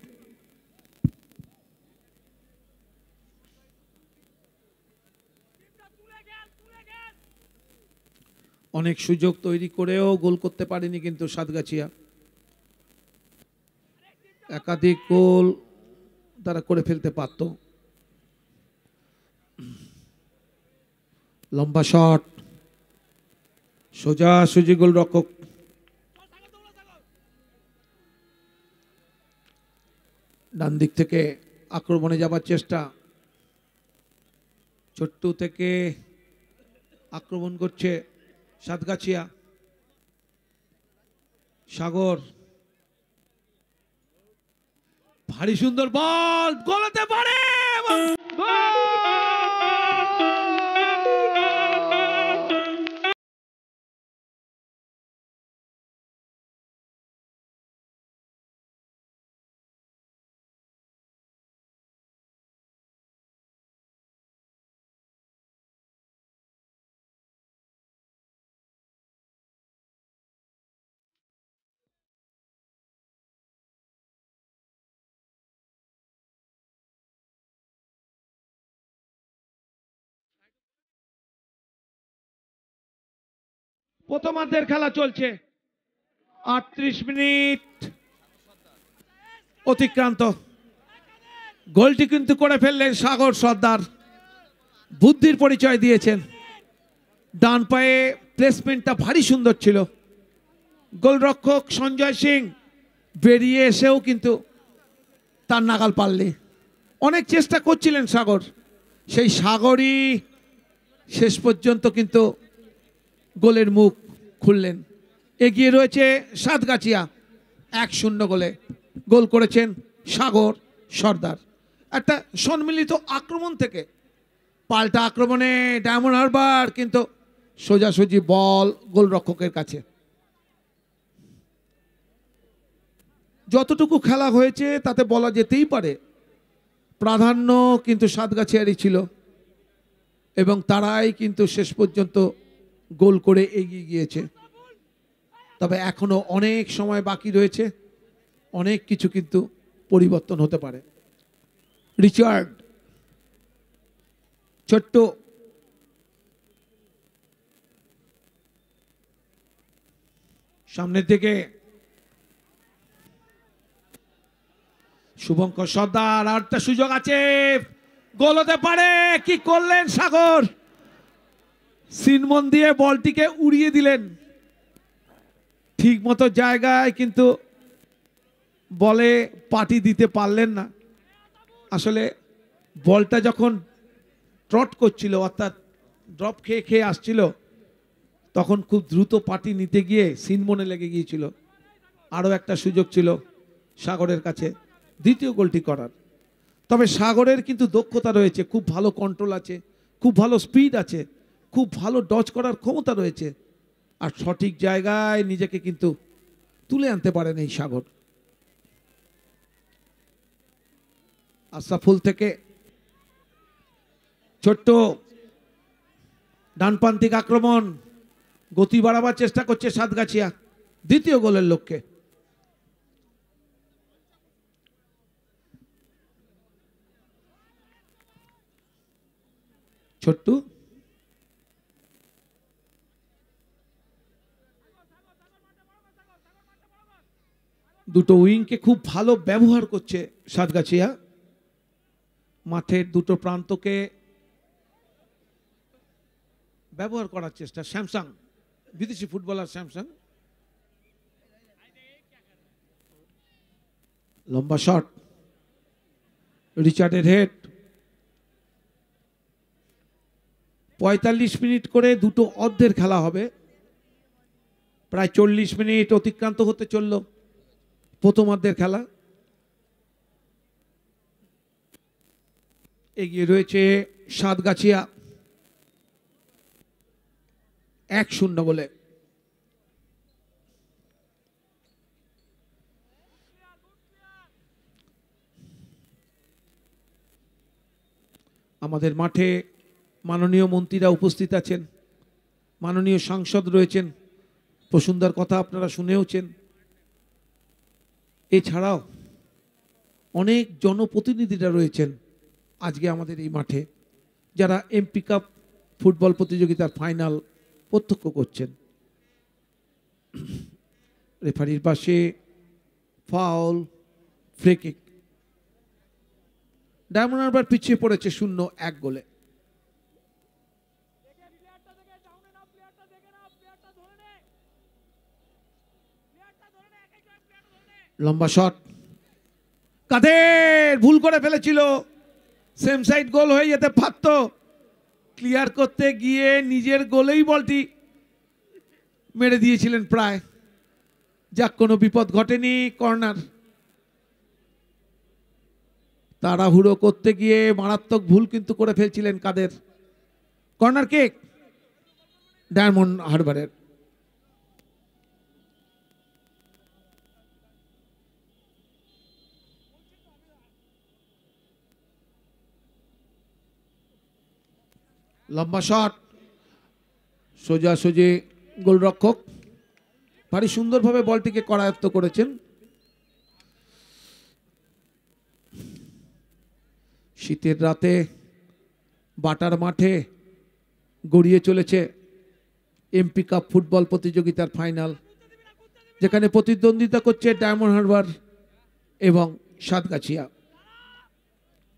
[SPEAKER 7] অনেক সুযোগ তৈরি করেও গোল করতে পারেনি কিন্তু সাতগাছিয়া। একাধিক গোল তারা করে ফেলতে পারত। লম্বা শট, সোজাসুজি গোল রক্ষক ডান দিক থেকে আক্রমণে যাবার চেষ্টা, ছোট্ট থেকে আক্রমণ করছে সাতগাছিয়া। সাগর ভারী সুন্দর বল, গোলাতে পারে, প্রথমার্ধের খেলা চলছে। আটত্রিশ মিনিট অতিক্রান্ত। গোলটি কিন্তু করে ফেললেন সাগর সর্দার, বুদ্ধির পরিচয় দিয়েছেন। ডান পায়ে প্লেসমেন্টটা ভারী সুন্দর ছিল। গোলরক্ষক সঞ্জয় সিং বেরিয়ে এসেও কিন্তু তার নাগাল পারলে, অনেক চেষ্টা করছিলেন সাগর, সেই সাগরই শেষ পর্যন্ত কিন্তু গোলের মুখ খুললেন। এগিয়ে রয়েছে সাতগাছিয়া এক শূন্য গোলে। গোল করেছেন সাগর সর্দার। একটা সম্মিলিত আক্রমণ থেকে পাল্টা আক্রমণে ডায়মন্ড হারবার কিন্তু সোজাসুজি বল গোলরক্ষকের কাছে। যতটুকু খেলা হয়েছে তাতে বলা যেতেই পারে প্রাধান্য কিন্তু সাতগাছিয়ারই ছিল, এবং তারাই কিন্তু শেষ পর্যন্ত গোল করে এগিয়ে গিয়েছে। তবে এখনো অনেক সময় বাকি রয়েছে, অনেক কিছু কিন্তু পরিবর্তন হতে পারে। রিচার্ড ছোট্ট সামনের দিকে, শুভঙ্কর সর্দার, আর একটা সুযোগ আছে, গোল হতে পারে। কি করলেন সাগর, সিনমন দিয়ে বলটিকে উড়িয়ে দিলেন ঠিক মতো জায়গায়, কিন্তু বলে পাটি দিতে পারলেন না। আসলে বলটা যখন ট্রট করছিল, অর্থাৎ ড্রপ খেয়ে খেয়ে আসছিল, তখন খুব দ্রুত পাটি নিতে গিয়ে সিনমনে লেগে গিয়েছিল। আরও একটা সুযোগ ছিল সাগরের কাছে দ্বিতীয় গোলটি করার। তবে সাগরের কিন্তু দক্ষতা রয়েছে, খুব ভালো কন্ট্রোল আছে, খুব ভালো স্পিড আছে, খুব ভালো ডজ করার ক্ষমতা রয়েছে, আর সঠিক জায়গায় নিজেকে কিন্তু তুলে আনতে পারেন এই সাগর। আশরাফুল থেকে ছোট্ট ডানপ্রান্তিক আক্রমণ, গতি বাড়াবার চেষ্টা করছে সাতগাছিয়া দ্বিতীয় গোলের লক্ষ্যে। ছোট্টু দুটো উইংকে খুব ভালো ব্যবহার করছে সাতগাছিয়া। মাঠের দুটো প্রান্তকে ব্যবহার করার চেষ্টা। স্যামসাং, বিদেশি ফুটবলার স্যামসাং, লম্বা শট, রিচার্ডের হেড। পঁয়তাল্লিশ মিনিট করে দুটো অর্ধের খেলা হবে, প্রায় চল্লিশ মিনিট অতিক্রান্ত হতে চলল প্রথম অর্ধের খেলা। এগিয়ে রয়েছে সাতগাছিয়া এক শূন্য গোলে। আমাদের মাঠে মাননীয় মন্ত্রীরা উপস্থিত আছেন, মাননীয় সাংসদ রয়েছেন, প্রসূনদার কথা আপনারা শুনেওছেন। এছাড়াও অনেক জনপ্রতিনিধিরা রয়েছেন আজকে আমাদের এই মাঠে, যারা এমপি কাপ ফুটবল প্রতিযোগিতার ফাইনাল প্রত্যক্ষ করছেন। রেফারির পাশে foul, free kick. Diamond Harbour পিছিয়ে পড়েছে শূন্য এক গোলে। লম্বা শট, কাদের ভুল করে ফেলেছিল, সেম সাইড গোল হয়ে যেতে পারত, ক্লিয়ার করতে গিয়ে নিজের গোলেই বলটি মেরে দিয়েছিলেন প্রায়। যাক, কোনো বিপদ ঘটেনি। কর্নার, তাড়াহুড়ো করতে গিয়ে মারাত্মক ভুল কিন্তু করে ফেলছিলেন কাদের। কর্নার কিক ডায়মন্ড হারবারের। লম্বা শট, সোজাসুজি গোলরক্ষক ভারী সুন্দরভাবে বলটিকে করায়ত্ত করেছেন। শীতের রাতে বাটার মাঠে গড়িয়ে চলেছে এমপি কাপ ফুটবল প্রতিযোগিতার ফাইনাল, যেখানে প্রতিদ্বন্দ্বিতা করছে ডায়মন্ড হারবার এবং সাতগাছিয়া।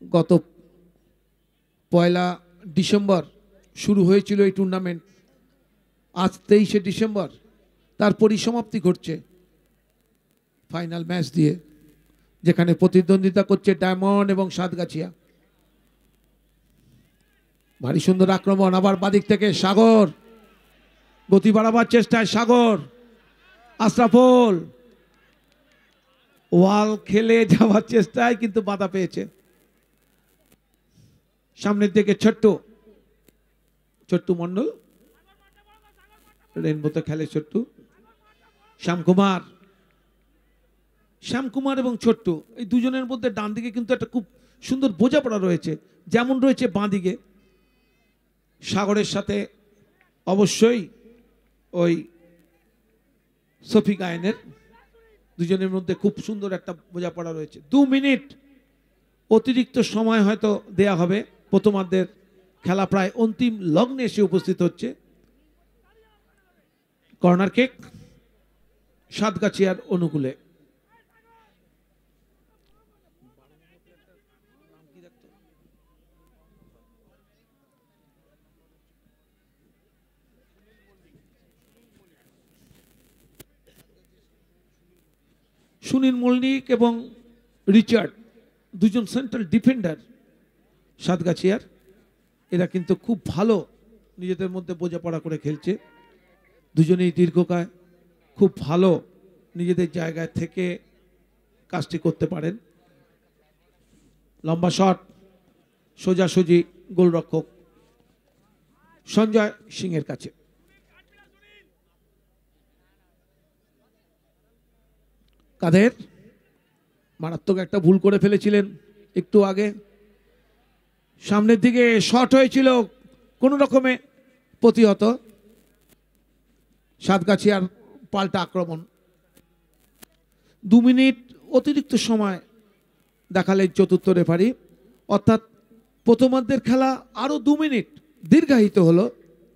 [SPEAKER 7] গত পয়লা ডিসেম্বর শুরু হয়েছিল এই টুর্নামেন্ট, আজ তেইশে ডিসেম্বর তার পরিসমাপ্তি ঘটছে ফাইনাল ম্যাচ দিয়ে, যেখানে প্রতিদ্বন্দ্বিতা করছে ডায়মন্ড এবং সাতগাছিয়া। ভারী সুন্দর আক্রমণ, আবার বাদিক থেকে সাগর, গতি বাড়াবার চেষ্টায় সাগর, আশরাফুল ওয়াল খেলে যাওয়ার চেষ্টায় কিন্তু বাধা পেয়েছে। সামনের দিকে ছোট্ট ছোট্টু মন্ডল, রেনবোতে খেলে ছোট্টু, শ্যামকুমার শ্যামকুমার এবং ছোট্টু এই দুজনের মধ্যে ডান দিকে কিন্তু একটা খুব সুন্দর বোঝাপড়া রয়েছে, যেমন রয়েছে বাঁ দিকে সাগরের সাথে অবশ্যই ওই সফি গায়েনের, দুজনের মধ্যে খুব সুন্দর একটা বোঝাপড়া রয়েছে। দু মিনিট অতিরিক্ত সময় হয়তো দেয়া হবে, প্রথমার্ধের খেলা প্রায় অন্তিম লগ্নে এসে উপস্থিত হচ্ছে। কর্নার কিক সাতগাছিয়ার অনুকূলে। সুনীল মল্লিক এবং রিচার্ড দুজন সেন্ট্রাল ডিফেন্ডার সাতগাছিয়ার, এরা কিন্তু খুব ভালো নিজেদের মধ্যে বোঝাপড়া করে খেলছে। দুজনেই দীর্ঘকায় খুব ভালো নিজেদের জায়গায় থেকে কাজটি করতে পারেন। লম্বা শট, সোজাসুজি গোলরক্ষক সঞ্জয় সিংয়ের কাছে। কাদের মারাত্মক একটা ভুল করে ফেলেছিলেন একটু আগে, সামনের দিকে শট হয়েছিল কোনো রকমে প্রতিহত। সাতগাছিয়ার পাল্টা আক্রমণ, দু মিনিট অতিরিক্ত সময় দেখালেন চতুর্থ রেফারি, অর্থাৎ প্রথমার্ধের খেলা আরো দু মিনিট দীর্ঘায়িত হলো।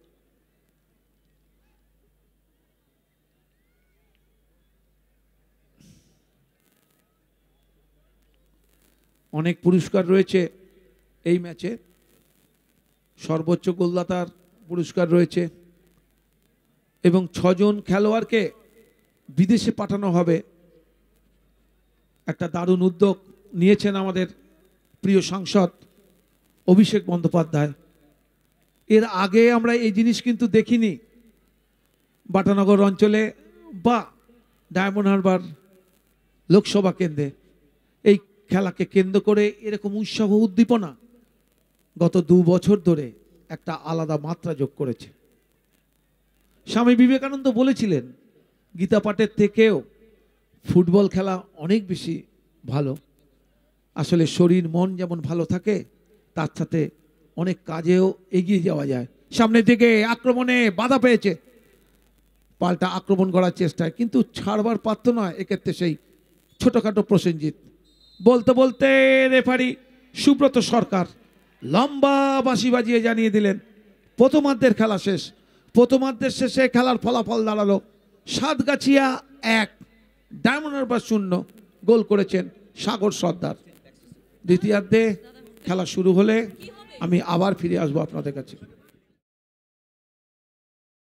[SPEAKER 7] অনেক পুরস্কার রয়েছে এই ম্যাচে, সর্বোচ্চ গোলদাতার পুরস্কার রয়েছে এবং ছজন খেলোয়াড়কে বিদেশে পাঠানো হবে। একটা দারুণ উদ্যোগ নিয়েছেন আমাদের প্রিয় সাংসদ অভিষেক বন্দ্যোপাধ্যায়। এর আগে আমরা এই জিনিস কিন্তু দেখিনি বাটানগর অঞ্চলে বা ডায়মন্ড হারবার লোকসভা কেন্দ্রে। এই খেলাকে কেন্দ্র করে এরকম উৎসাহ উদ্দীপনা গত দু বছর ধরে একটা আলাদা মাত্রা যোগ করেছে। স্বামী বিবেকানন্দ বলেছিলেন গীতা পাঠের থেকেও ফুটবল খেলা অনেক বেশি ভালো। আসলে শরীর মন যেমন ভালো থাকে, তার সাথে অনেক কাজেও এগিয়ে যাওয়া যায়। সামনের দিকে আক্রমণে বাধা পেয়েছে, পাল্টা আক্রমণ করার চেষ্টায় কিন্তু ছাড়বার পাত্র নয় এক্ষেত্রে সেই ছোটখাটো প্রসেনজিৎ। বলতে বলতে রেফারি সুব্রত সরকার লম্বা বাঁশি বাজিয়ে জানিয়ে দিলেন প্রথমার্ধের খেলা শেষ। প্রথমার্ধের শেষে খেলার ফলাফল দাঁড়ালো সাতগাছিয়া এক, ডায়মন্ড হারবার শূন্য। গোল করেছেন সাগর সর্দার। দ্বিতীয়ার্ধে খেলা শুরু হলে আমি আবার ফিরে আসবো আপনাদের কাছে।